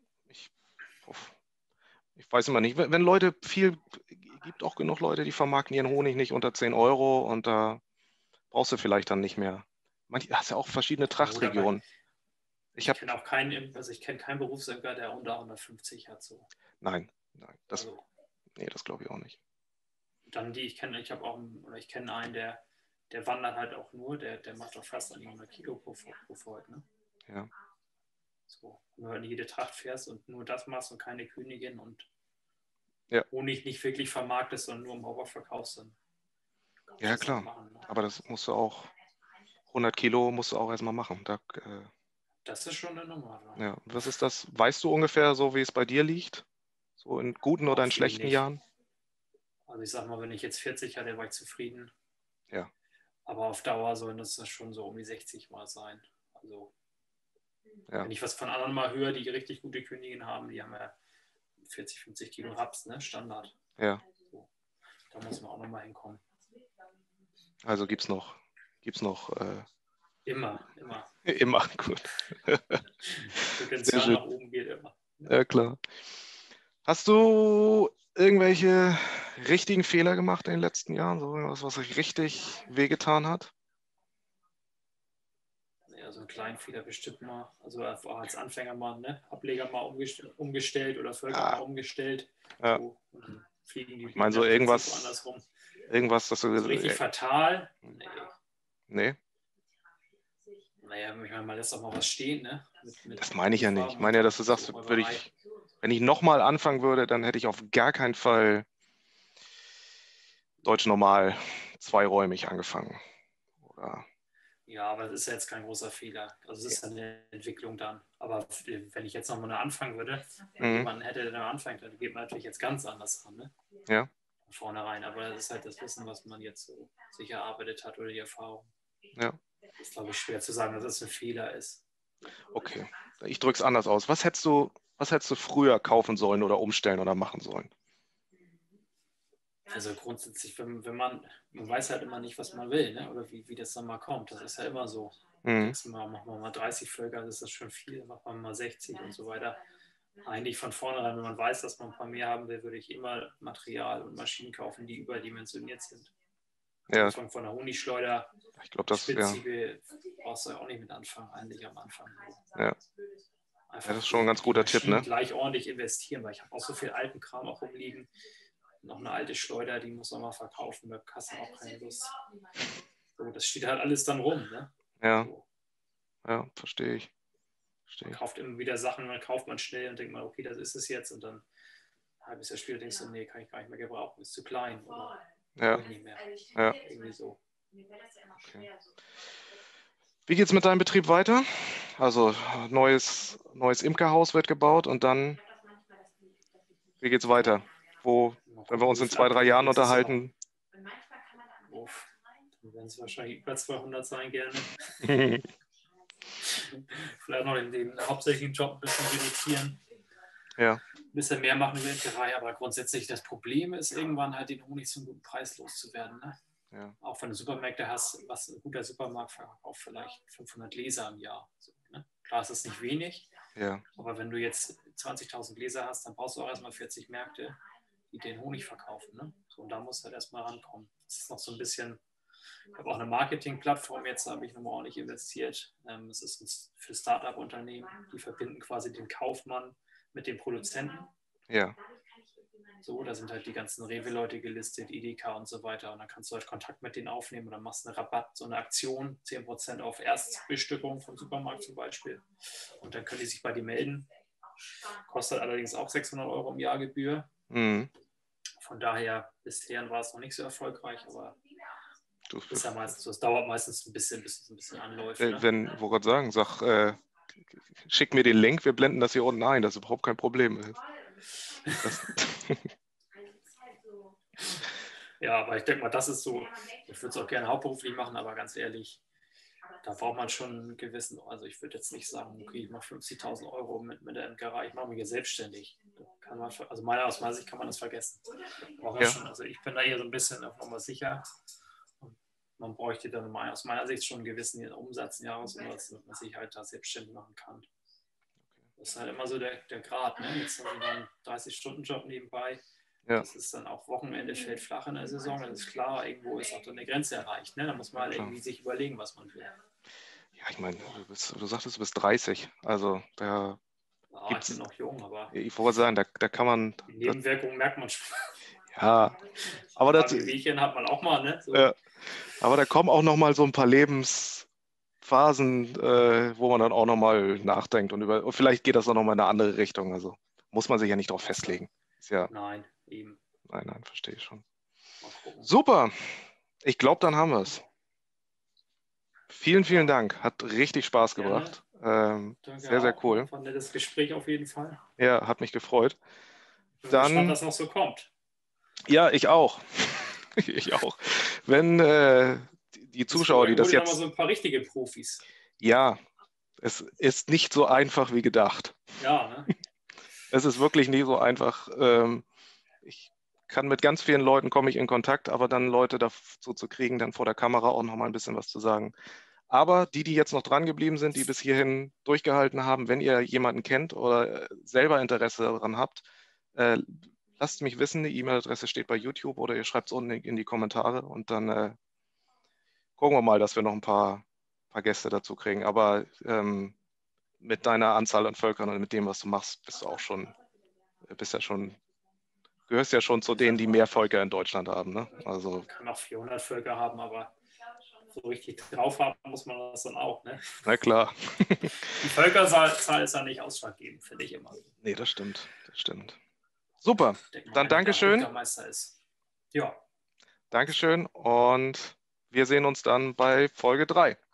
Ich weiß immer nicht, wenn Leute gibt auch genug Leute, die vermarkten ihren Honig nicht unter 10 Euro und da brauchst du vielleicht dann nicht mehr. Hast ja auch verschiedene Trachtregionen. Ich kenne keinen Berufsimker, der unter 150 hat. So. Nein, das glaube ich auch nicht. Dann ich kenne einen, der wandert halt auch nur, der macht doch fast an 100 Kilo pro Volk. Ne? Ja. So, nur wenn du jede Tracht fährst und nur das machst und keine Königin und Honig nicht wirklich vermarktest, sondern nur im Hauber verkaufst, dann ja, klar. Machen, ne? Aber das musst du auch, 100 Kilo musst du auch erstmal machen. Das ist schon eine Nummer. Oder? Ja, was ist das? Weißt du ungefähr so, wie es bei dir liegt? So in guten oder in schlechten Jahren? Also ich sag mal, wenn ich jetzt 40 hatte, war ich zufrieden. Ja. Aber auf Dauer sollen das schon so um die 60 mal sein. Also wenn ich was von anderen mal höre, die richtig gute Königin haben, die haben ja 40, 50 Kilo Raps, ne? Standard. Ja. So. Da muss man auch nochmal hinkommen. Also gibt's noch Immer. Immer, gut. Potenzial nach oben geht immer. Ja, klar. Hast du irgendwelche richtigen Fehler gemacht in den letzten Jahren? So irgendwas, was euch richtig wehgetan hat? Ja, so einen kleinen Fehler bestimmt mal. Also als Anfänger mal, ne? Ableger mal umgestellt oder Völker mal umgestellt. Ja. So, und dann fliegen die ich meine, so irgendwas, dass du so richtig fatal? Nee. Naja, man lässt auch mal was stehen, ne? Das meine ich ja nicht. Ich meine ja, dass du sagst, wenn ich nochmal anfangen würde, dann hätte ich auf gar keinen Fall Deutsch normal zweiräumig angefangen. Oder? Ja, aber das ist ja jetzt kein großer Fehler. Also es ist eine Entwicklung dann. Aber wenn ich jetzt nochmal anfangen würde, wenn jemand hätte, der anfängt, dann geht man natürlich jetzt ganz anders ran, ne? Ja. Von vornherein. Aber das ist halt das Wissen, was man jetzt so sich erarbeitet hat oder die Erfahrung. Ja. Das ist, glaube ich, schwer zu sagen, dass es ein Fehler ist. Okay, ich drücke es anders aus. Was hättest du Was hättest du früher kaufen sollen oder umstellen oder machen sollen? Also grundsätzlich, wenn man weiß halt immer nicht, was man will, ne? Oder wie das dann mal kommt. Das ist ja immer so. Denkst du mal, machen wir mal 30 Völker, das ist das schon viel, machen wir mal 60 und so weiter. Eigentlich von vornherein, wenn man weiß, dass man ein paar mehr haben will, würde ich immer Material und Maschinen kaufen, die überdimensioniert sind. Ja, Anfang von der Honigschleuder, ich glaube, das, ja, Spitzsiegel brauchst du ja auch nicht mit anfangen, eigentlich am Anfang. ja. Einfach Das ist schon ein ganz guter Tipp, ne? gleich ordentlich investieren, weil ich habe auch so viel alten Kram auch rumliegen. Noch eine alte Schleuder, die muss man mal verkaufen, da hast du auch keine Lust. So, das steht halt alles dann rum, ne? Ja, So. ja, verstehe ich. Man kauft immer wieder Sachen, dann kauft man schnell und denkt mal, okay, das ist es jetzt. Und dann ein halbes Jahr später denkst du, nee, kann ich gar nicht mehr gebrauchen, ist zu klein. Oder Ja, nicht mehr. ja. Irgendwie so. Okay. Wie geht es mit deinem Betrieb weiter? Also neues Imkerhaus wird gebaut und dann, wie geht es weiter? Wenn wir uns in 2, 3 Jahren unterhalten? Dann werden es wahrscheinlich über 200 sein, gerne. Vielleicht noch den hauptsächlichen Job ein bisschen reduzieren. Ja. Ein bisschen mehr machen wir Imkerei, aber grundsätzlich das Problem ist, irgendwann halt den Honig zum guten Preis loszuwerden. Ne? Ja. Auch wenn du Supermärkte hast, was ein guter Supermarkt verkauft, vielleicht 500 Gläser im Jahr. So, ne? Klar ist das nicht wenig, Ja. aber wenn du jetzt 20.000 Gläser hast, dann brauchst du auch erstmal 40 Märkte, die den Honig verkaufen. Ne? So, und da musst du halt erstmal rankommen. Das ist noch so ein bisschen, ich habe auch eine Marketingplattform jetzt, da habe ich nochmal ordentlich investiert. Es ist für Start-up-Unternehmen, die verbinden quasi den Kaufmann mit dem Produzenten. Ja. So, da sind halt die ganzen Rewe-Leute gelistet, Edeka und so weiter. Und dann kannst du halt Kontakt mit denen aufnehmen und dann machst du einen Rabatt, so eine Aktion, 10% auf Erstbestückung vom Supermarkt zum Beispiel. Und dann können die sich bei dir melden. Kostet allerdings auch 600 € im Jahr Gebühr. Mhm. Von daher, bisher war es noch nicht so erfolgreich, aber Du, ist ja meistens so. Es dauert meistens ein bisschen, bis es ein bisschen anläuft. Ne? Wo Gott sagen, schick mir den Link, wir blenden das hier unten ein, das ist überhaupt kein Problem. Ja, aber ich denke mal, das ist so, ich würde es auch gerne hauptberuflich machen, aber ganz ehrlich, da braucht man schon einen gewissen, also ich würde jetzt nicht sagen, okay, ich mache 50.000 € mit der Imkerei, ich mache mich hier selbstständig. Kann man, also aus meiner Sicht kann man das vergessen. Ja. Schon, also ich bin da eher so ein bisschen auf Nummer sicher. Und man bräuchte dann aus meiner Sicht schon einen gewissen Umsatz im Jahresumsatz, damit man sich halt da selbstständig machen kann. Das ist halt immer so der Grad. Ne? Jetzt haben wir einen 30-Stunden-Job nebenbei. Ja. Das ist dann auch Wochenende, fällt flach in der Saison. Das ist klar, irgendwo ist auch dann eine Grenze erreicht. Ne? Da muss man halt irgendwie sich überlegen, was man will. Ja, ich meine, du sagtest, du bist 30. Also da ich bin noch jung, aber ich wollte sagen, da kann man. Die Nebenwirkungen merkt man schon. Ja, aber das Wehwehchen hat man auch mal, ne? So. Aber da kommen auch noch mal so ein paar Lebensphasen, wo man dann auch noch mal nachdenkt und vielleicht geht das auch noch mal in eine andere Richtung. Also muss man sich ja nicht darauf festlegen. Ist ja, nein, eben. Nein, verstehe ich schon. Super. Ich glaube, dann haben wir es. Vielen, vielen Dank. Hat richtig Spaß gebracht. Sehr, sehr cool. War ein nettes Gespräch auf jeden Fall. Ja, hat mich gefreut. Ich bin gespannt, was noch so kommt. Ja, ich auch. Ich auch. Wenn die Zuschauer, die das jetzt... noch mal so ein paar richtige Profis. Ja, es ist nicht so einfach wie gedacht. Ja, ne? Es ist wirklich nie so einfach. Ich kann mit ganz vielen Leuten, komme ich in Kontakt, aber dann Leute dazu zu kriegen, dann vor der Kamera auch noch mal ein bisschen was zu sagen. Aber die jetzt noch dran geblieben sind, die bis hierhin durchgehalten haben, wenn ihr jemanden kennt oder selber Interesse daran habt, lasst mich wissen. Die E-Mail-Adresse steht bei YouTube oder ihr schreibt es unten in die Kommentare und dann gucken wir mal, dass wir noch ein paar Gäste dazu kriegen. Aber mit deiner Anzahl an Völkern und mit dem, was du machst, gehörst ja schon zu denen, die mehr Völker in Deutschland haben. Ne? Also, man kann auch 400 Völker haben, aber so richtig drauf haben muss man das dann auch. Ne? Na klar. Die Völkerzahl ist ja nicht ausschlaggebend, finde ich immer. Nee, das stimmt. Super, dann Dankeschön. Ja. Dankeschön und wir sehen uns dann bei Folge 3.